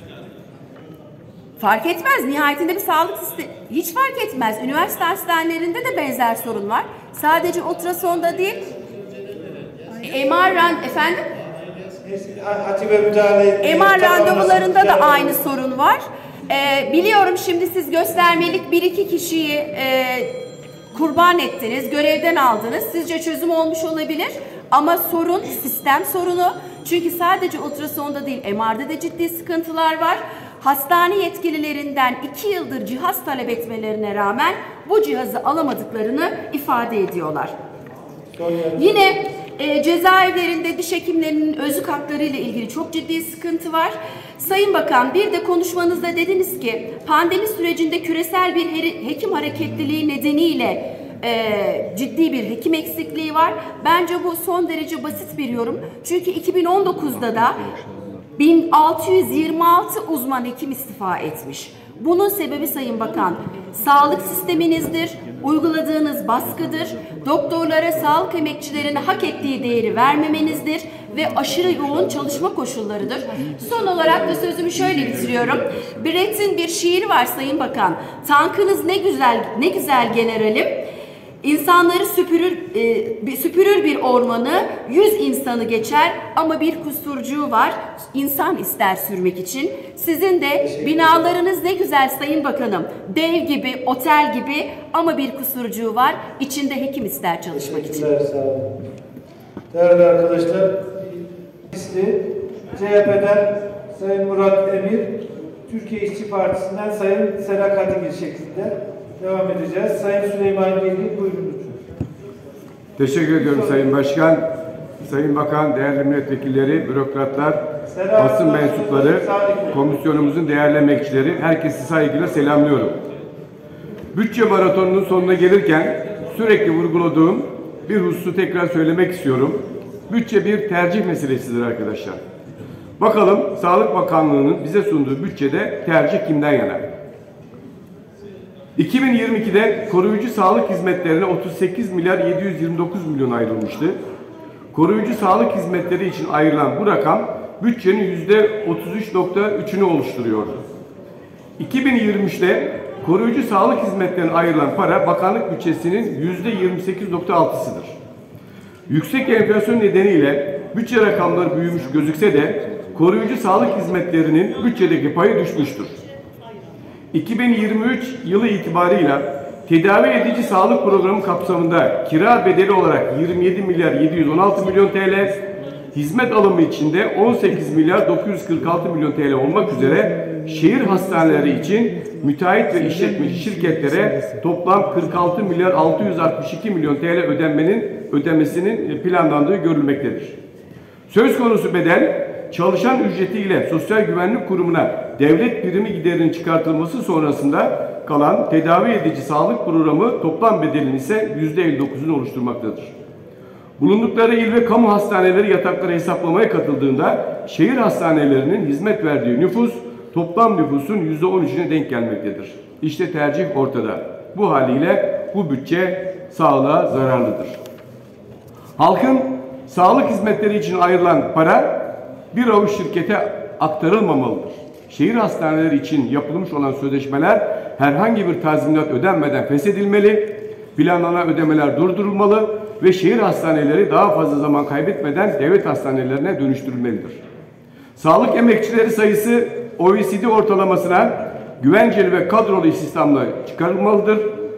Fark etmez. Nihayetinde bir sağlık sistemi. Hiç fark etmez. Üniversite hastanelerinde de benzer sorun var. Sadece ultrasonda değil. MR randevularında da aynı sorun var. Biliyorum şimdi siz göstermelik 1-2 kişiyi kurban ettiniz, görevden aldınız. Sizce çözüm olmuş olabilir. Ama sorun sistem sorunu. Çünkü sadece ultrasonda değil, MR'da da ciddi sıkıntılar var. Hastane yetkililerinden 2 yıldır cihaz talep etmelerine rağmen bu cihazı alamadıklarını ifade ediyorlar. Yine cezaevlerinde diş hekimlerinin özlük hakları ile ilgili çok ciddi sıkıntı var. Sayın Bakan, bir de konuşmanızda dediniz ki pandemi sürecinde küresel bir hekim hareketliliği nedeniyle ciddi bir hekim eksikliği var. Bence bu son derece basit bir yorum. Çünkü 2019'da da 1626 uzman hekim istifa etmiş. Bunun sebebi Sayın Bakan, sağlık sisteminizdir, uyguladığınız baskıdır, doktorlara, sağlık emekçilerine hak ettiği değeri vermemenizdir ve aşırı yoğun çalışma koşullarıdır. Son olarak da sözümü şöyle bitiriyorum. Brecht'in bir şiiri var Sayın Bakan. Tankınız ne güzel generalim. İnsanları süpürür bir ormanı, 100 insanı geçer ama bir kusurcuğu var. İnsan ister sürmek için. Sizin de binalarınız ne güzel Sayın Bakanım. Dev gibi, otel gibi ama bir kusurcuğu var. İçinde hekim ister çalışmak için. Sağ olun. Değerli arkadaşlar, CHP'den Sayın Murat Emir, Türkiye İşçi Partisi'nden Sayın Sena Kadıgil şeklinde devam edeceğiz. Sayın Süleyman Geylik, buyurun lütfen. Teşekkür ediyorum Sayın Başkan, Sayın Bakan, değerli milletvekilleri, bürokratlar, basın mensupları, komisyonumuzun değerli emekçileri, herkesi saygıyla selamlıyorum. Bütçe maratonunun sonuna gelirken sürekli vurguladığım bir hususu tekrar söylemek istiyorum. Bütçe bir tercih meselesidir arkadaşlar. Bakalım Sağlık Bakanlığı'nın bize sunduğu bütçede tercih kimden yana? 2022'de koruyucu sağlık hizmetlerine 38 milyar 729 milyon ayrılmıştı. Koruyucu sağlık hizmetleri için ayrılan bu rakam bütçenin %33.3'ünü oluşturuyordu. 2023'te koruyucu sağlık hizmetlerine ayrılan para bakanlık bütçesinin %28.6'sıdır. Yüksek enflasyon nedeniyle bütçe rakamları büyümüş gözükse de koruyucu sağlık hizmetlerinin bütçedeki payı düşmüştür. 2023 yılı itibarıyla tedavi edici sağlık programı kapsamında kira bedeli olarak 27 milyar 716 milyon TL, hizmet alımı içinde 18 milyar 946 milyon TL olmak üzere şehir hastaneleri için müteahhit ve işletmeci şirketlere toplam 46 milyar 662 milyon TL ödemesinin planlandığı görülmektedir. Söz konusu bedel, çalışan ücretiyle Sosyal Güvenlik Kurumu'na devlet birimi giderinin çıkartılması sonrasında kalan tedavi edici sağlık programı toplam bedelinin ise %59'unu oluşturmaktadır. Bulundukları il ve kamu hastaneleri yatakları hesaplamaya katıldığında şehir hastanelerinin hizmet verdiği nüfus toplam nüfusun %13'üne denk gelmektedir. İşte tercih ortada. Bu haliyle bu bütçe sağlığa zararlıdır. Halkın sağlık hizmetleri için ayrılan para bir avuç şirkete aktarılmamalıdır. Şehir hastaneleri için yapılmış olan sözleşmeler herhangi bir tazminat ödenmeden feshedilmeli, planlanan ödemeler durdurulmalı ve şehir hastaneleri daha fazla zaman kaybetmeden devlet hastanelerine dönüştürülmelidir. Sağlık emekçileri sayısı OECD ortalamasına güvenceli ve kadrolu istihdamla çıkarılmalıdır.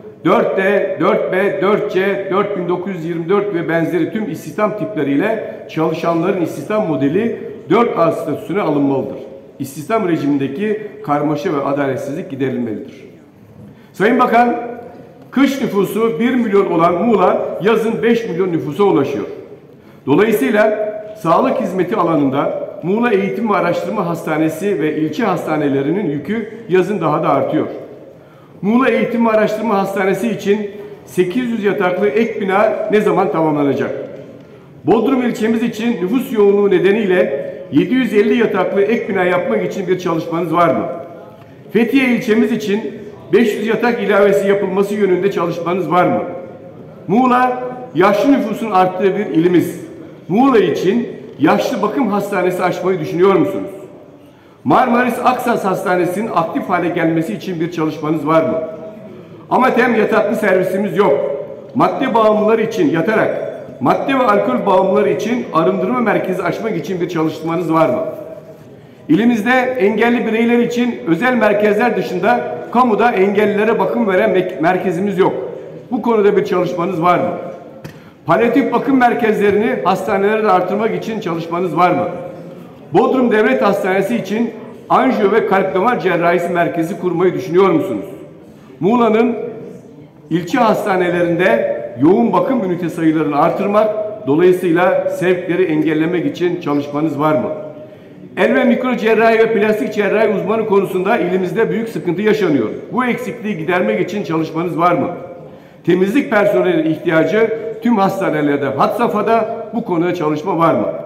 4D, 4B, 4C, 4924 ve benzeri tüm istihdam tipleriyle çalışanların istihdam modeli 4A statüsüne alınmalıdır. İstihdam rejimindeki karmaşa ve adaletsizlik giderilmelidir. Sayın Bakan, kış nüfusu 1 milyon olan Muğla yazın 5 milyon nüfusa ulaşıyor. Dolayısıyla sağlık hizmeti alanında Muğla Eğitim ve Araştırma Hastanesi ve ilçe hastanelerinin yükü yazın daha da artıyor. Muğla Eğitim ve Araştırma Hastanesi için 800 yataklı ek bina ne zaman tamamlanacak? Bodrum ilçemiz için nüfus yoğunluğu nedeniyle 750 yataklı ek bina yapmak için bir çalışmanız var mı? Fethiye ilçemiz için 500 yatak ilavesi yapılması yönünde çalışmanız var mı? Muğla, yaşlı nüfusun arttığı bir ilimiz. Muğla için yaşlı bakım hastanesi açmayı düşünüyor musunuz? Marmaris Aksas Hastanesi'nin aktif hale gelmesi için bir çalışmanız var mı? Amatem yataklı servisimiz yok. Madde bağımlıları için yatarak, madde ve alkol bağımlıları için arındırma merkezi açmak için bir çalışmanız var mı? İlimizde engelli bireyler için özel merkezler dışında kamuda engellilere bakım veren merkezimiz yok. Bu konuda bir çalışmanız var mı? Palyatif bakım merkezlerini hastanelere de artırmak için çalışmanız var mı? Bodrum Devlet Hastanesi için anjiyo ve kalp damar cerrahisi merkezi kurmayı düşünüyor musunuz? Muğla'nın ilçe hastanelerinde yoğun bakım ünite sayılarını artırmak, dolayısıyla sevkleri engellemek için çalışmanız var mı? El ve mikro cerrahi ve plastik cerrahi uzmanı konusunda ilimizde büyük sıkıntı yaşanıyor. Bu eksikliği gidermek için çalışmanız var mı? Temizlik personeli ihtiyacı tüm hastanelerde had safhada, bu konuda çalışma var mı?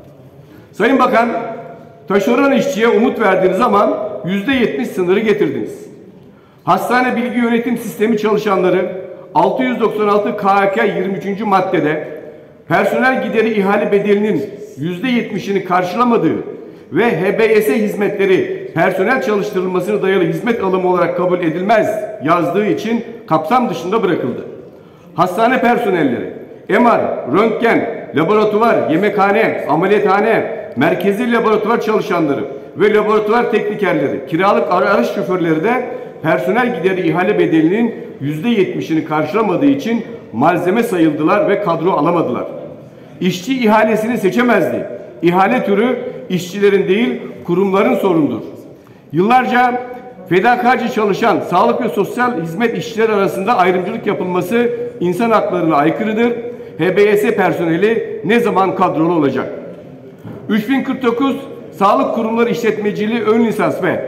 Sayın Bakan, taşeron işçiye umut verdiğiniz zaman %70 sınırı getirdiniz. Hastane bilgi yönetim sistemi çalışanları 696 KHK 23. maddede personel gideri ihale bedelinin %70'ini karşılamadığı ve HBS hizmetleri personel çalıştırılmasına dayalı hizmet alımı olarak kabul edilmez yazdığı için kapsam dışında bırakıldı. Hastane personelleri, MR, röntgen, laboratuvar, yemekhane, ameliyathane, merkezi laboratuvar çalışanları ve laboratuvar teknikerleri, kiralık araç şoförleri de personel gideri ihale bedelinin %70'ini karşılamadığı için malzeme sayıldılar ve kadro alamadılar. İşçi ihalesini seçemezdi. İhale türü işçilerin değil, kurumların sorunudur. Yıllarca fedakarca çalışan sağlık ve sosyal hizmet işçileri arasında ayrımcılık yapılması insan haklarına aykırıdır. HBS personeli ne zaman kadrolu olacak? 3049 Sağlık Kurumları İşletmeciliği ön lisans ve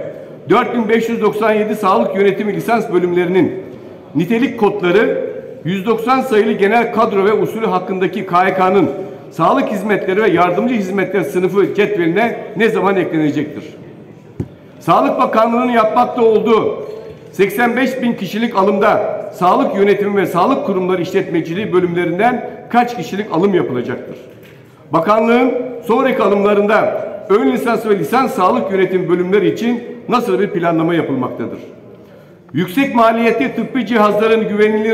4597 Sağlık Yönetimi lisans bölümlerinin nitelik kodları 190 sayılı genel kadro ve usulü hakkındaki KHK'nın sağlık hizmetleri ve yardımcı hizmetler sınıfı cetveline ne zaman eklenecektir? Sağlık Bakanlığı'nın yapmakta olduğu 85 bin kişilik alımda sağlık yönetimi ve sağlık kurumları işletmeciliği bölümlerinden kaç kişilik alım yapılacaktır? Bakanlığın sonraki alımlarında ön lisans ve lisans sağlık yönetimi bölümleri için nasıl bir planlama yapılmaktadır? Yüksek maliyetli tıbbi cihazların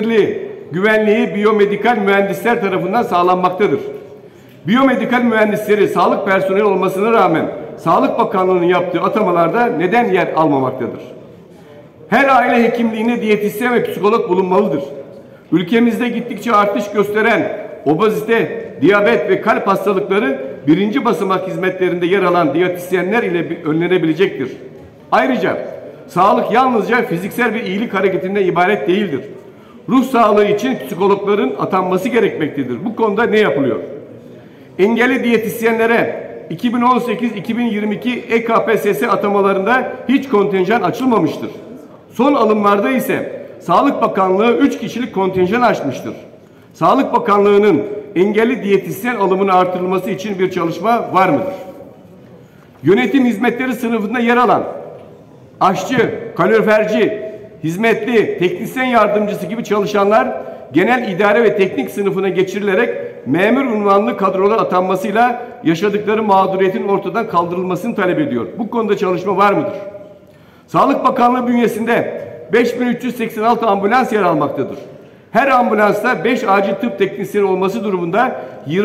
güvenliği biyomedikal mühendisler tarafından sağlanmaktadır. Biyomedikal mühendisleri sağlık personeli olmasına rağmen Sağlık Bakanlığı'nın yaptığı atamalarda neden yer almamaktadır? Her aile hekimliğine diyetisyen ve psikolog bulunmalıdır. Ülkemizde gittikçe artış gösteren obezite, diyabet ve kalp hastalıkları birinci basamak hizmetlerinde yer alan diyetisyenler ile önlenebilecektir. Ayrıca sağlık yalnızca fiziksel bir iyilik hareketinden ibaret değildir. Ruh sağlığı için psikologların atanması gerekmektedir. Bu konuda ne yapılıyor? Engelli diyetisyenlere 2018-2022 EKPSS atamalarında hiç kontenjan açılmamıştır. Son alımlarda ise Sağlık Bakanlığı 3 kişilik kontenjan açmıştır. Sağlık Bakanlığı'nın engelli diyetisyen alımını artırılması için bir çalışma var mıdır? Yönetim hizmetleri sınıfında yer alan aşçı, kaloriferci, hizmetli, teknisyen yardımcısı gibi çalışanlar genel idare ve teknik sınıfına geçirilerek memur unvanlı kadrolar atanmasıyla yaşadıkları mağduriyetin ortadan kaldırılmasını talep ediyor. Bu konuda çalışma var mıdır? Sağlık Bakanlığı bünyesinde 5386 ambulans yer almaktadır. Her ambulansta 5 acil tıp teknisyeni olması durumunda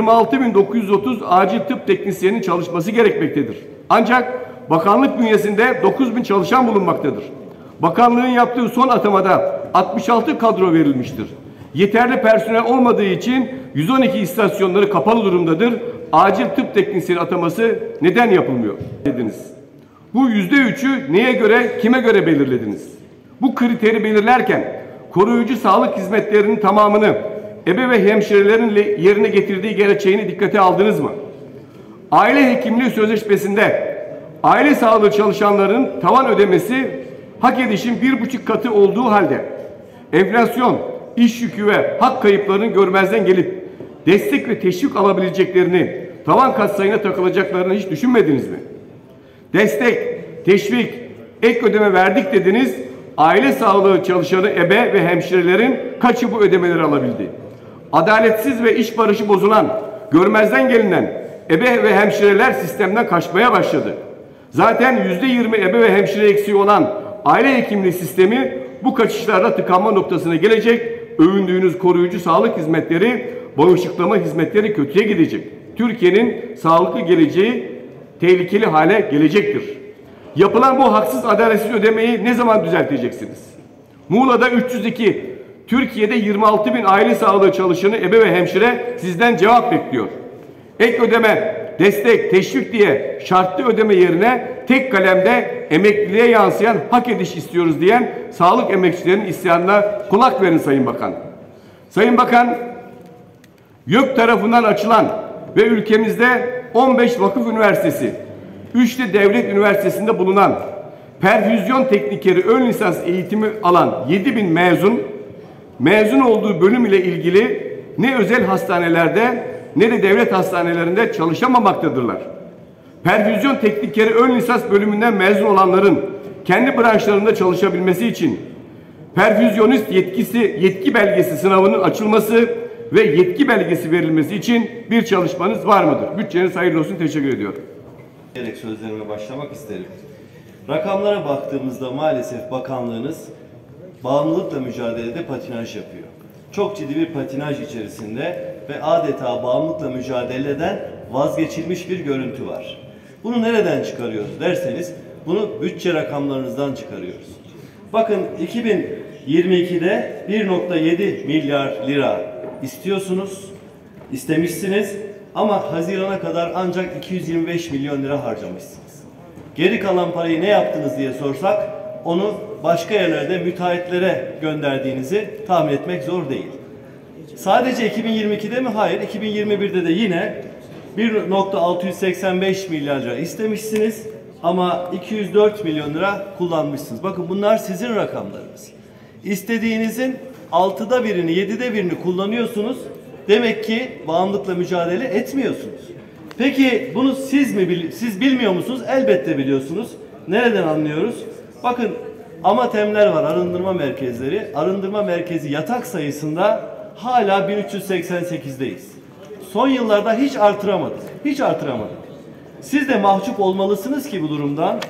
26.930 acil tıp teknisyeninin çalışması gerekmektedir. Ancak bakanlık bünyesinde 9.000 çalışan bulunmaktadır. Bakanlığın yaptığı son atamada 66 kadro verilmiştir. Yeterli personel olmadığı için 112 istasyonları kapalı durumdadır. Acil tıp teknisyeni ataması neden yapılmıyor dediniz. Bu %3'ü neye göre, kime göre belirlediniz? Bu kriteri belirlerken koruyucu sağlık hizmetlerinin tamamını ebe ve hemşirelerin yerine getirdiği gerçeğini dikkate aldınız mı? Aile hekimliği sözleşmesinde aile sağlığı çalışanlarının tavan ödemesi hak edişin 1,5 katı olduğu halde enflasyon, iş yükü ve hak kayıplarını görmezden gelip destek ve teşvik alabileceklerini, tavan katsayına takılacaklarını hiç düşünmediniz mi? Destek, teşvik, ek ödeme verdik dediniz. Aile sağlığı çalışanı ebe ve hemşirelerin kaçı bu ödemeleri alabildi? Adaletsiz ve iş barışı bozulan, görmezden gelinen ebe ve hemşireler sistemden kaçmaya başladı. Zaten %20 ebe ve hemşire eksiği olan aile hekimliği sistemi bu kaçışlarla tıkanma noktasına gelecek. Övündüğünüz koruyucu sağlık hizmetleri, bağışıklama hizmetleri kötüye gidecek. Türkiye'nin sağlıklı geleceği tehlikeli hale gelecektir. Yapılan bu haksız, adaletsiz ödemeyi ne zaman düzelteceksiniz? Muğla'da 302, Türkiye'de 26.000 aile sağlığı çalışanı, ebe ve hemşire sizden cevap bekliyor. Ek ödeme, destek, teşvik diye şartlı ödeme yerine tek kalemde emekliliğe yansıyan hak ediş istiyoruz diyen sağlık emekçilerinin isyanına kulak verin Sayın Bakan. Sayın Bakan, YÖK tarafından açılan ve ülkemizde 15 vakıf üniversitesi, 3 de devlet üniversitesinde bulunan perfüzyon teknikeri ön lisans eğitimi alan 7.000 mezun olduğu bölüm ile ilgili ne özel hastanelerde ne de devlet hastanelerinde çalışamamaktadırlar. Perfüzyon teknikeri ön lisans bölümünden mezun olanların kendi branşlarında çalışabilmesi için perfüzyonist yetki belgesi sınavının açılması ve yetki belgesi verilmesi için bir çalışmanız var mıdır? Bütçeniz hayırlı olsun. Teşekkür ediyorum. Sözlerime başlamak isterim. Rakamlara baktığımızda maalesef bakanlığınız bağımlılıkla mücadelede patinaj yapıyor. Çok ciddi bir patinaj içerisinde ve adeta bağımlılıkla mücadeleden vazgeçilmiş bir görüntü var. Bunu nereden çıkarıyoruz derseniz bunu bütçe rakamlarınızdan çıkarıyoruz. Bakın 2022'de 1,7 milyar lira istemişsiniz ama Haziran'a kadar ancak 225 milyon lira harcamışsınız. Geri kalan parayı ne yaptınız diye sorsak onu başka yerlerde müteahhitlere gönderdiğinizi tahmin etmek zor değil. Sadece 2022'de mi? Hayır. 2021'de de yine 1,685 milyar lira istemişsiniz ama 204 milyon lira kullanmışsınız. Bakın bunlar sizin rakamlarınız. İstediğinizin 6'da birini, 7'de birini kullanıyorsunuz. Demek ki bağımlılıkla mücadele etmiyorsunuz. Peki bunu siz bilmiyor musunuz? Elbette biliyorsunuz. Nereden anlıyoruz? Bakın AMATEM'ler var, arındırma merkezleri. Arındırma merkezi yatak sayısında hala 1388'deyiz. Son yıllarda hiç artıramadık. Hiç artıramadık. Siz de mahcup olmalısınız ki bu durumdan.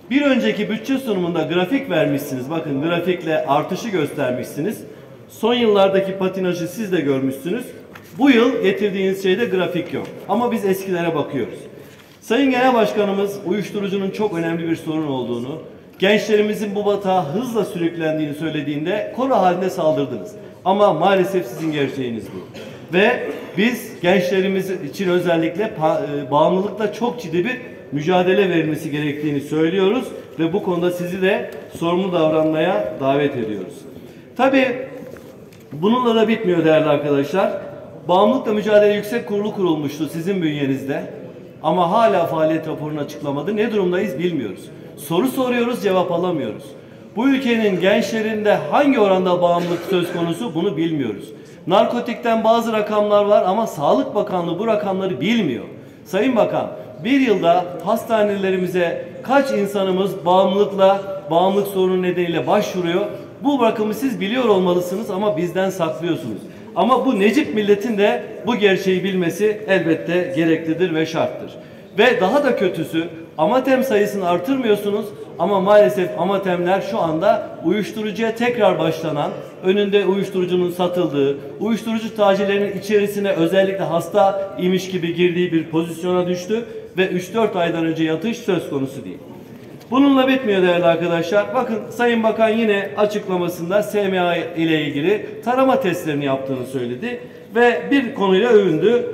Bir önceki bütçe sunumunda grafik vermişsiniz. Bakın grafikle artışı göstermişsiniz. Son yıllardaki patinajı siz de görmüşsünüz. Bu yıl getirdiğiniz şeyde grafik yok. Ama biz eskilere bakıyoruz. Sayın Genel Başkanımız uyuşturucunun çok önemli bir sorun olduğunu, gençlerimizin bu batağa hızla sürüklendiğini söylediğinde koro halinde saldırdınız. Ama maalesef sizin gerçeğiniz bu. Ve biz gençlerimiz için özellikle bağımlılıkla çok ciddi bir mücadele verilmesi gerektiğini söylüyoruz ve bu konuda sizi de sorumlu davranmaya davet ediyoruz. Tabii bununla da bitmiyor değerli arkadaşlar. Bağımlılıkla Mücadele Yüksek Kurulu kurulmuştu sizin bünyenizde. Ama hala faaliyet raporunu açıklamadı. Ne durumdayız bilmiyoruz. Soru soruyoruz, cevap alamıyoruz. Bu ülkenin gençlerinde hangi oranda bağımlılık söz konusu bunu bilmiyoruz. Narkotikten bazı rakamlar var ama Sağlık Bakanlığı bu rakamları bilmiyor. Sayın Bakan, bir yılda hastanelerimize kaç insanımız bağımlılık sorunu nedeniyle başvuruyor? Bu rakamı siz biliyor olmalısınız ama bizden saklıyorsunuz. Ama bu Necip milletin de bu gerçeği bilmesi elbette gereklidir ve şarttır. Ve daha da kötüsü amatem sayısını artırmıyorsunuz ama maalesef amatemler şu anda uyuşturucuya tekrar başlanan, önünde uyuşturucunun satıldığı, uyuşturucu tacirlerinin içerisine özellikle hasta imiş gibi girdiği bir pozisyona düştü ve 3-4 aydan önce yatış söz konusu değil. Bununla bitmiyor değerli arkadaşlar. Bakın Sayın Bakan yine açıklamasında SMA ile ilgili tarama testlerini yaptığını söyledi ve bir konuyla övündü.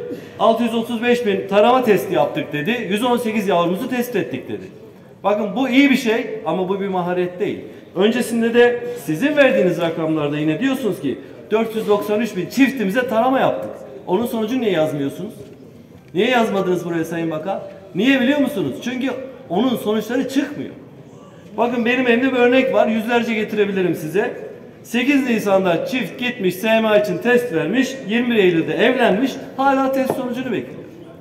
635 bin tarama testi yaptık dedi. 118 yavrumuzu test ettik dedi. Bakın bu iyi bir şey ama bu bir maharet değil. Öncesinde de sizin verdiğiniz rakamlarda yine diyorsunuz ki 493 bin çiftimize tarama yaptık. Onun sonucu niye yazmıyorsunuz? Niye yazmadınız buraya Sayın Bakan? Niye biliyor musunuz? Çünkü onun sonuçları çıkmıyor. Bakın benim elimde bir örnek var. Yüzlerce getirebilirim size. 8 Nisan'da çift gitmiş SMA için test vermiş. 21 Eylül'de evlenmiş. Hala test sonucunu bekliyor.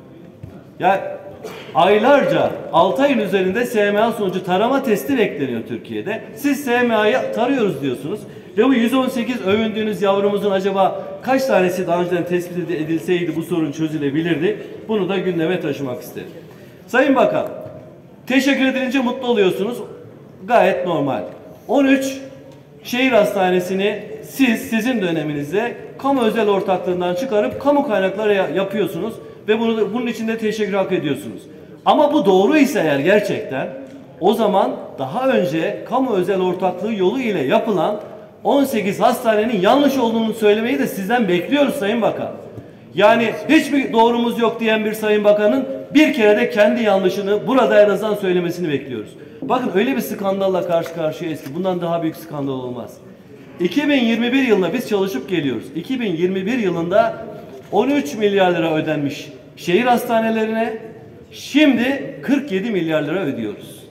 Yani aylarca 6 ayın üzerinde SMA sonucu tarama testi bekleniyor Türkiye'de. Siz SMA'yı tarıyoruz diyorsunuz. Ve bu 118 övündüğünüz yavrumuzun acaba kaç tanesi daha önceden tespit edilseydi bu sorun çözülebilirdi? Bunu da gündeme taşımak isterim. Sayın Bakan, teşekkür edilince mutlu oluyorsunuz. Gayet normal. 13 şehir hastanesini sizin döneminizde kamu özel ortaklığından çıkarıp kamu kaynakları yapıyorsunuz ve bunun için de teşekkür hak ediyorsunuz. Ama bu doğruysa eğer gerçekten o zaman daha önce kamu özel ortaklığı yolu ile yapılan 18 hastanenin yanlış olduğunu söylemeyi de sizden bekliyoruz Sayın Bakan. Yani hiçbir doğrumuz yok diyen bir Sayın Bakanın bir kere de kendi yanlışını burada en azından söylemesini bekliyoruz. Bakın öyle bir skandalla karşı karşıyayız ki bundan daha büyük skandal olmaz. 2021 yılında biz çalışıp geliyoruz. 2021 yılında 13 milyar lira ödenmiş şehir hastanelerine, şimdi 47 milyar lira ödüyoruz.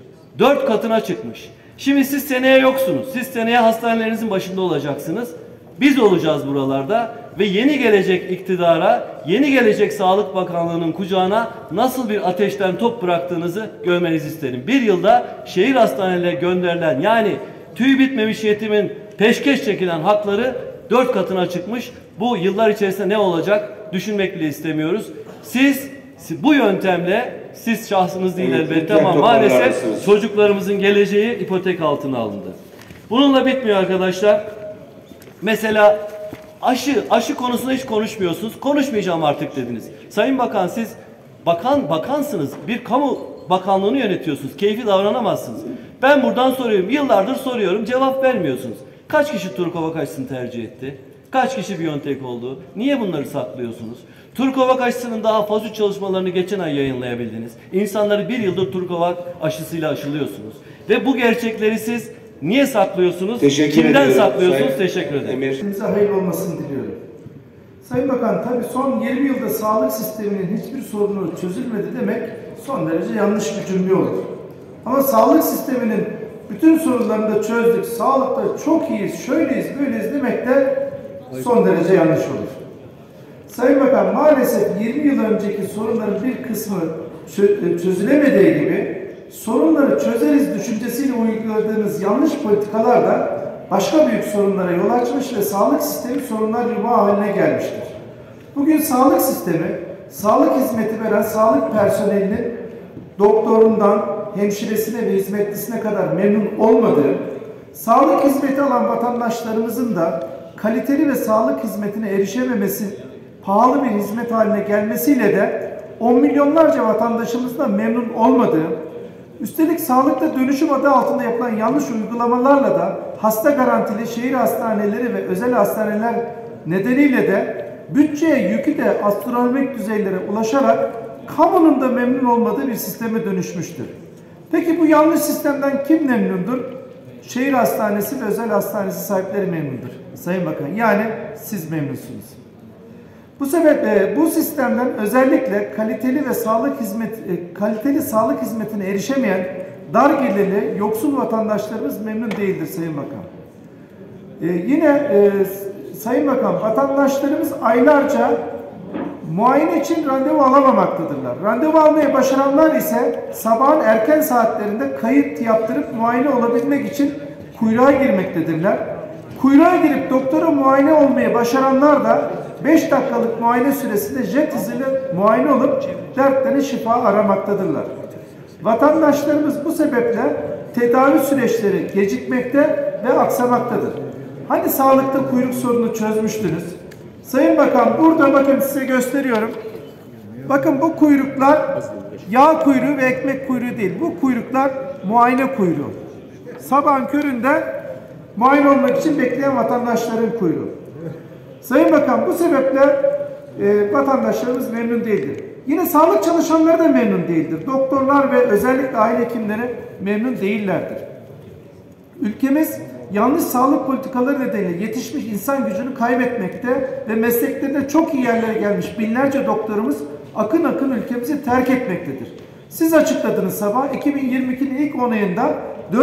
4 katına çıkmış. Şimdi siz seneye yoksunuz. Siz seneye hastanelerinizin başında olacaksınız. Biz olacağız buralarda ve yeni gelecek iktidara, yeni gelecek Sağlık Bakanlığı'nın kucağına nasıl bir ateşten top bıraktığınızı görmenizi isterim. Bir yılda şehir hastanelerine gönderilen yani tüy bitmemiş yetimin peşkeş çekilen hakları 4 katına çıkmış. Bu yıllar içerisinde ne olacak düşünmek bile istemiyoruz. Siz bu yöntemle siz şahsınız değil elbette ama maalesef çocuklarımızın geleceği ipotek altına alındı. Bununla bitmiyor arkadaşlar. Mesela aşı konusunda hiç konuşmuyorsunuz. Konuşmayacağım artık dediniz. Sayın Bakan siz bakansınız. Bir kamu bakanlığını yönetiyorsunuz. Keyfi davranamazsınız. Ben buradan soruyorum. Yıllardır soruyorum. Cevap vermiyorsunuz. Kaç kişi Turkovac aşısını tercih etti? Kaç kişi Biontech oldu? Niye bunları saklıyorsunuz? Turkovac aşısının daha faz 3 çalışmalarını geçen ay yayınlayabildiniz. İnsanları bir yıldır Turkovac aşısıyla aşılıyorsunuz. Ve bu gerçekleri siz niye saklıyorsunuz? Kimden saklıyorsunuz? Teşekkür ederim. Hepimize hayırlı olmasını diliyorum. Sayın Bakan, tabii son 20 yılda sağlık sisteminin hiçbir sorunu çözülmedi demek son derece yanlış bir cümle olur. Ama sağlık sisteminin bütün sorunlarını da çözdük, sağlıkta çok iyiyiz, şöyleyiz, böyleyiz demek de son derece yanlış olur. Sayın Bakan, maalesef 20 yıl önceki sorunların bir kısmı çözülemediği gibi sorunları çözeriz düşüncesiyle uyguladığınız yanlış politikalar da başka büyük sorunlara yol açmış ve sağlık sistemi sorunlar yumağı haline gelmiştir. Bugün sağlık sistemi, sağlık hizmeti veren sağlık personelinin doktorundan, hemşiresine ve hizmetlisine kadar memnun olmadığı, sağlık hizmeti alan vatandaşlarımızın da kaliteli ve sağlık hizmetine erişememesi, pahalı bir hizmet haline gelmesiyle de 10 milyonlarca vatandaşımızdan memnun olmadığı, üstelik sağlıkta dönüşüm adı altında yapılan yanlış uygulamalarla da hasta garantili şehir hastaneleri ve özel hastaneler nedeniyle de bütçeye yükü de astronomik düzeylere ulaşarak kamunun da memnun olmadığı bir sisteme dönüşmüştür. Peki bu yanlış sistemden kim memnundur? Şehir hastanesi ve özel hastanesi sahipleri memnundur. Sayın Bakan, yani siz memnunsunuz. Bu sebeple bu sistemden özellikle kaliteli sağlık hizmetine erişemeyen dar gelirli yoksul vatandaşlarımız memnun değildir Sayın Bakan. Sayın Bakan, vatandaşlarımız aylarca muayene için randevu alamamaktadırlar. Randevu almayı başaranlar ise sabahın erken saatlerinde kayıt yaptırıp muayene olabilmek için kuyruğa girmektedirler. Kuyruğa girip doktora muayene olmayı başaranlar da 5 dakikalık muayene süresinde jet hızıyla muayene olup dertlerine şifa aramaktadırlar. Vatandaşlarımız bu sebeple tedavi süreçleri gecikmekte ve aksamaktadır. Hani sağlıkta kuyruk sorunu çözmüştünüz? Sayın Bakan, burada bakın size gösteriyorum. Bakın bu kuyruklar yağ kuyruğu ve ekmek kuyruğu değil. Bu kuyruklar muayene kuyruğu. Sabahın köründe muayene olmak için bekleyen vatandaşların kuyruğu. Sayın Bakan, bu sebeple vatandaşlarımız memnun değildir. Yine sağlık çalışanları da memnun değildir. Doktorlar ve özellikle aile hekimleri memnun değillerdir. Ülkemiz yanlış sağlık politikaları nedeniyle yetişmiş insan gücünü kaybetmekte ve mesleklerinde çok iyi yerlere gelmiş binlerce doktorumuz akın akın ülkemizi terk etmektedir. Siz açıkladınız sabah, 2022'nin ilk 10 ayında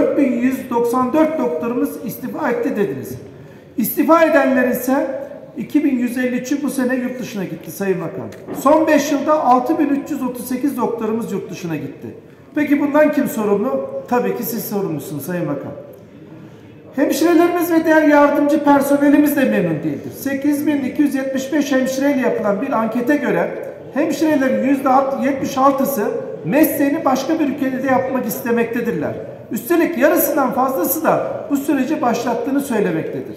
4194 doktorumuz istifa etti dediniz. İstifa edenler ise 2153'ü bu sene yurt dışına gitti Sayın Bakan. Son 5 yılda 6338 doktorumuz yurt dışına gitti. Peki bundan kim sorumlu? Tabii ki siz sorumlusunuz Sayın Bakan. Hemşirelerimiz ve diğer yardımcı personelimiz de memnun değildir. 8275 hemşireyle yapılan bir ankete göre hemşirelerin %76'sı mesleğini başka bir ülkede yapmak istemektedirler. Üstelik yarısından fazlası da bu süreci başlattığını söylemektedir.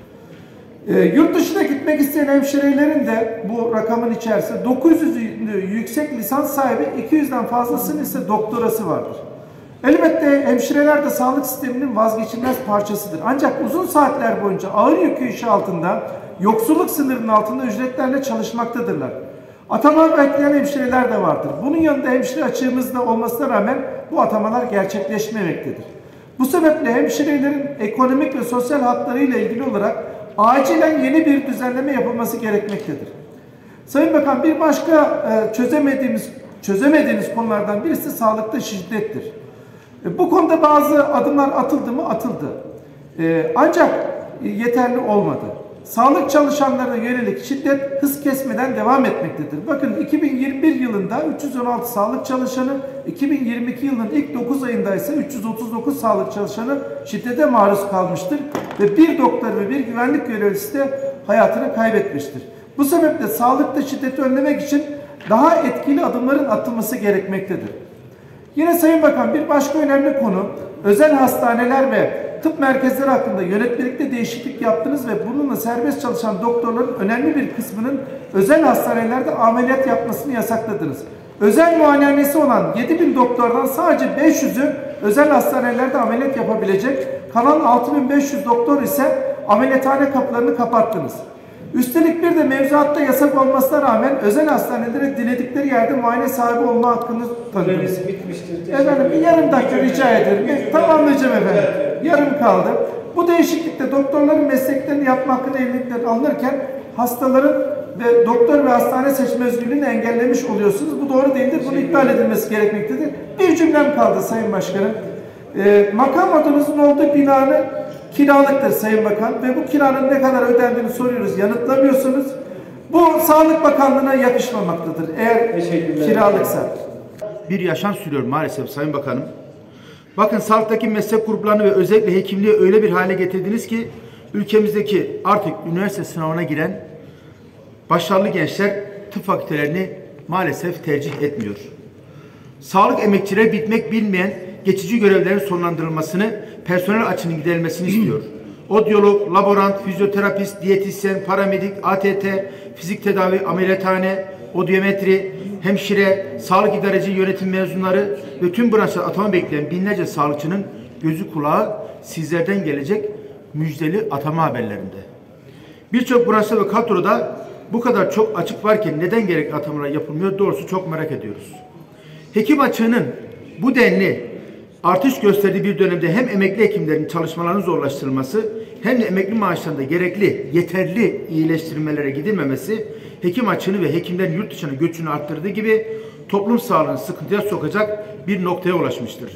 Yurt dışına gitmek isteyen hemşirelerin de bu rakamın içerisinde 900 yüksek lisans sahibi, 200'den fazlasının ise doktorası vardır. Elbette hemşireler de sağlık sisteminin vazgeçilmez parçasıdır. Ancak uzun saatler boyunca ağır yükü işi altında, yoksulluk sınırının altında ücretlerle çalışmaktadırlar. Atama bekleyen hemşireler de vardır. Bunun yanında hemşire açığımızda olmasına rağmen bu atamalar gerçekleşmemektedir. Bu sebeple hemşirelerin ekonomik ve sosyal hakları ile ilgili olarak acilen yeni bir düzenleme yapılması gerekmektedir. Sayın Bakan, bir başka çözemediğimiz konulardan birisi sağlıkta şiddettir. Bu konuda bazı adımlar atıldı mı? Atıldı. Ancak yeterli olmadı. Sağlık çalışanlarına yönelik şiddet hız kesmeden devam etmektedir. Bakın 2021 yılında 316 sağlık çalışanı, 2022 yılının ilk 9 ayında ise 339 sağlık çalışanı şiddete maruz kalmıştır. Ve bir doktor ve bir güvenlik görevlisi de hayatını kaybetmiştir. Bu sebeple sağlıkta şiddeti önlemek için daha etkili adımların atılması gerekmektedir. Yine Sayın Bakan, bir başka önemli konu, özel hastaneler ve tıp merkezleri hakkında yönetmelikte değişiklik yaptınız ve bununla serbest çalışan doktorların önemli bir kısmının özel hastanelerde ameliyat yapmasını yasakladınız. Özel muayenehanesi olan 7000 doktordan sadece 500'ü özel hastanelerde ameliyat yapabilecek, kalan 6500 doktor ise ameliyathane kapılarını kapattınız. Üstelik bir de mevzuatta yasak olmasına rağmen özel hastanelere diledikleri yerde muayene sahibi olma hakkını tanıdınız. Efendim bir yarım dakika rica ederim. Tamamlayacağım efendim. Yarım kaldı. Bu değişiklikte doktorların mesleklerini yapma hakkını elinden alınırken hastaların ve doktor ve hastane seçme özgürlüğünü engellemiş oluyorsunuz. Bu doğru değildir. Bunu iptal edilmesi gerekmektedir. Bir cümlem kaldı Sayın Başkanım. Makam adınızın olduğu binanın kiralıktır Sayın Bakan ve bu kiranın ne kadar ödendiğini soruyoruz, yanıtlamıyorsunuz. Bu Sağlık Bakanlığı'na yakışmamaktadır eğer kiralıksa. Bir yaşam sürüyor maalesef Sayın Bakanım. Bakın sağlıktaki meslek gruplarını ve özellikle hekimliği öyle bir hale getirdiniz ki ülkemizdeki artık üniversite sınavına giren başarılı gençler tıp fakültelerini maalesef tercih etmiyor. Sağlık emekçileri bitmek bilmeyen geçici görevlerin sonlandırılmasını, personel açığının giderilmesini istiyor. Odyolog, laborant, fizyoterapist, diyetisyen, paramedik, ATT, fizik tedavi, ameliyathane, odyometri, hemşire, sağlık idareci, yönetim mezunları ve tüm branşlara atama bekleyen binlerce sağlıkçının gözü kulağı sizlerden gelecek müjdeli atama haberlerinde. Birçok branşta ve kadroda bu kadar çok açık varken neden gerekli atamalar yapılmıyor? Doğrusu çok merak ediyoruz. Hekim açığının bu denli artış gösterdiği bir dönemde hem emekli hekimlerin çalışmalarının zorlaştırılması hem de emekli maaşlarında gerekli, yeterli iyileştirmelere gidilmemesi hekim açığını ve hekimlerin yurt dışına göçünü arttırdığı gibi toplum sağlığını sıkıntıya sokacak bir noktaya ulaşmıştır.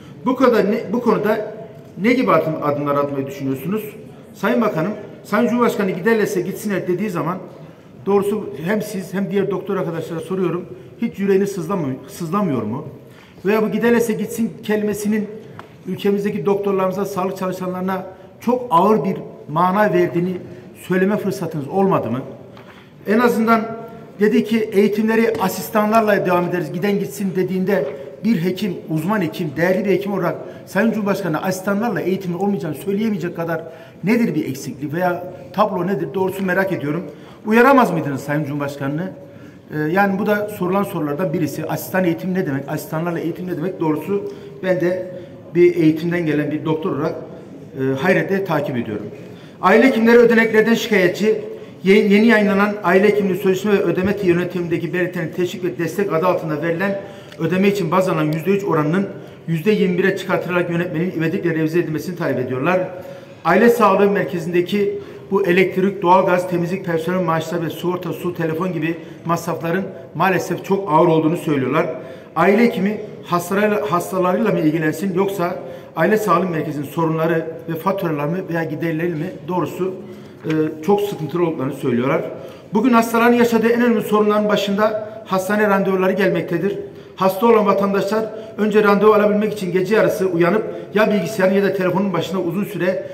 Bu konuda ne gibi adımlar atmayı düşünüyorsunuz? Sayın Bakanım, Sayın Cumhurbaşkanı giderlerse gitsinler dediği zaman doğrusu hem siz hem diğer doktor arkadaşlara soruyorum, hiç yüreğini sızlamıyor mu? Veya bu giderlerse gitsin kelimesinin ülkemizdeki doktorlarımıza, sağlık çalışanlarına çok ağır bir mana verdiğini söyleme fırsatınız olmadı mı? En azından dedi ki eğitimleri asistanlarla devam ederiz, giden gitsin dediğinde bir hekim, uzman hekim, değerli bir hekim olarak Sayın Cumhurbaşkanı asistanlarla eğitimin olmayacağını söyleyemeyecek kadar nedir bir eksiklik veya tablo nedir doğrusu merak ediyorum. Uyaramaz mıydınız Sayın Cumhurbaşkanı'nı? Yani bu da sorulan sorulardan birisi. Asistan eğitim ne demek? Asistanlarla eğitim ne demek? Doğrusu ben de bir eğitimden gelen bir doktor olarak hayretle takip ediyorum. Aile hekimleri ödeneklerden şikayetçi. Yeni yayınlanan aile hekimliği sözleşme ve ödeme yönetimindeki belirtilen teşvik ve destek adı altında verilen ödeme için baz alınan %3 oranının %21'e çıkartılarak yönetmenin ivedilikle revize edilmesini talep ediyorlar. Aile sağlığı merkezindeki bu elektrik, doğalgaz, temizlik, personel maaşları ve sigorta, su, telefon gibi masrafların maalesef çok ağır olduğunu söylüyorlar. Aile hekimi hastalarıyla mı ilgilensin yoksa aile sağlığı merkezinin sorunları ve faturaları mı veya giderleri mi doğrusu çok sıkıntılı olduklarını söylüyorlar. Bugün hastaların yaşadığı en önemli sorunların başında hastane randevuları gelmektedir. Hasta olan vatandaşlar önce randevu alabilmek için gece yarısı uyanıp ya bilgisayarın ya da telefonun başında uzun süre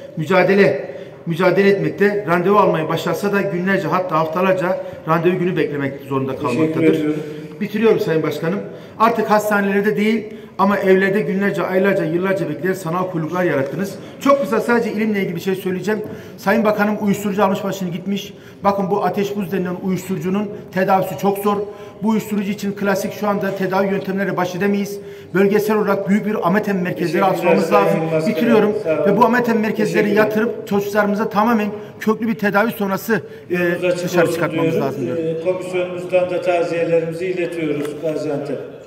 mücadele etmekte. Randevu almayı başarsa da günlerce hatta haftalarca randevu günü beklemek zorunda kalmaktadır. Bitiriyorum Sayın Başkanım. Artık hastanelerde değil ama evlerde günlerce, aylarca, yıllarca bekleyen sanal kuyruklar yarattınız. Çok kısa sadece ilimle ilgili bir şey söyleyeceğim. Sayın Bakanım uyuşturucu almış başını gitmiş. Bakın bu ateş buz denilen uyuşturucunun tedavisi çok zor. Bu uyuşturucu için klasik şu anda tedavi yöntemlerine baş edemeyiz. Bölgesel olarak büyük bir AMETEM merkezleri açmamız lazım. Bitiriyorum. Ve bu AMETEM merkezleri yatırıp çocuklarımıza tamamen köklü bir tedavi sonrası dışarı çıkartmamız lazım. Komisyonumuzdan da taziyelerimizi iletiyoruz Gaziantep.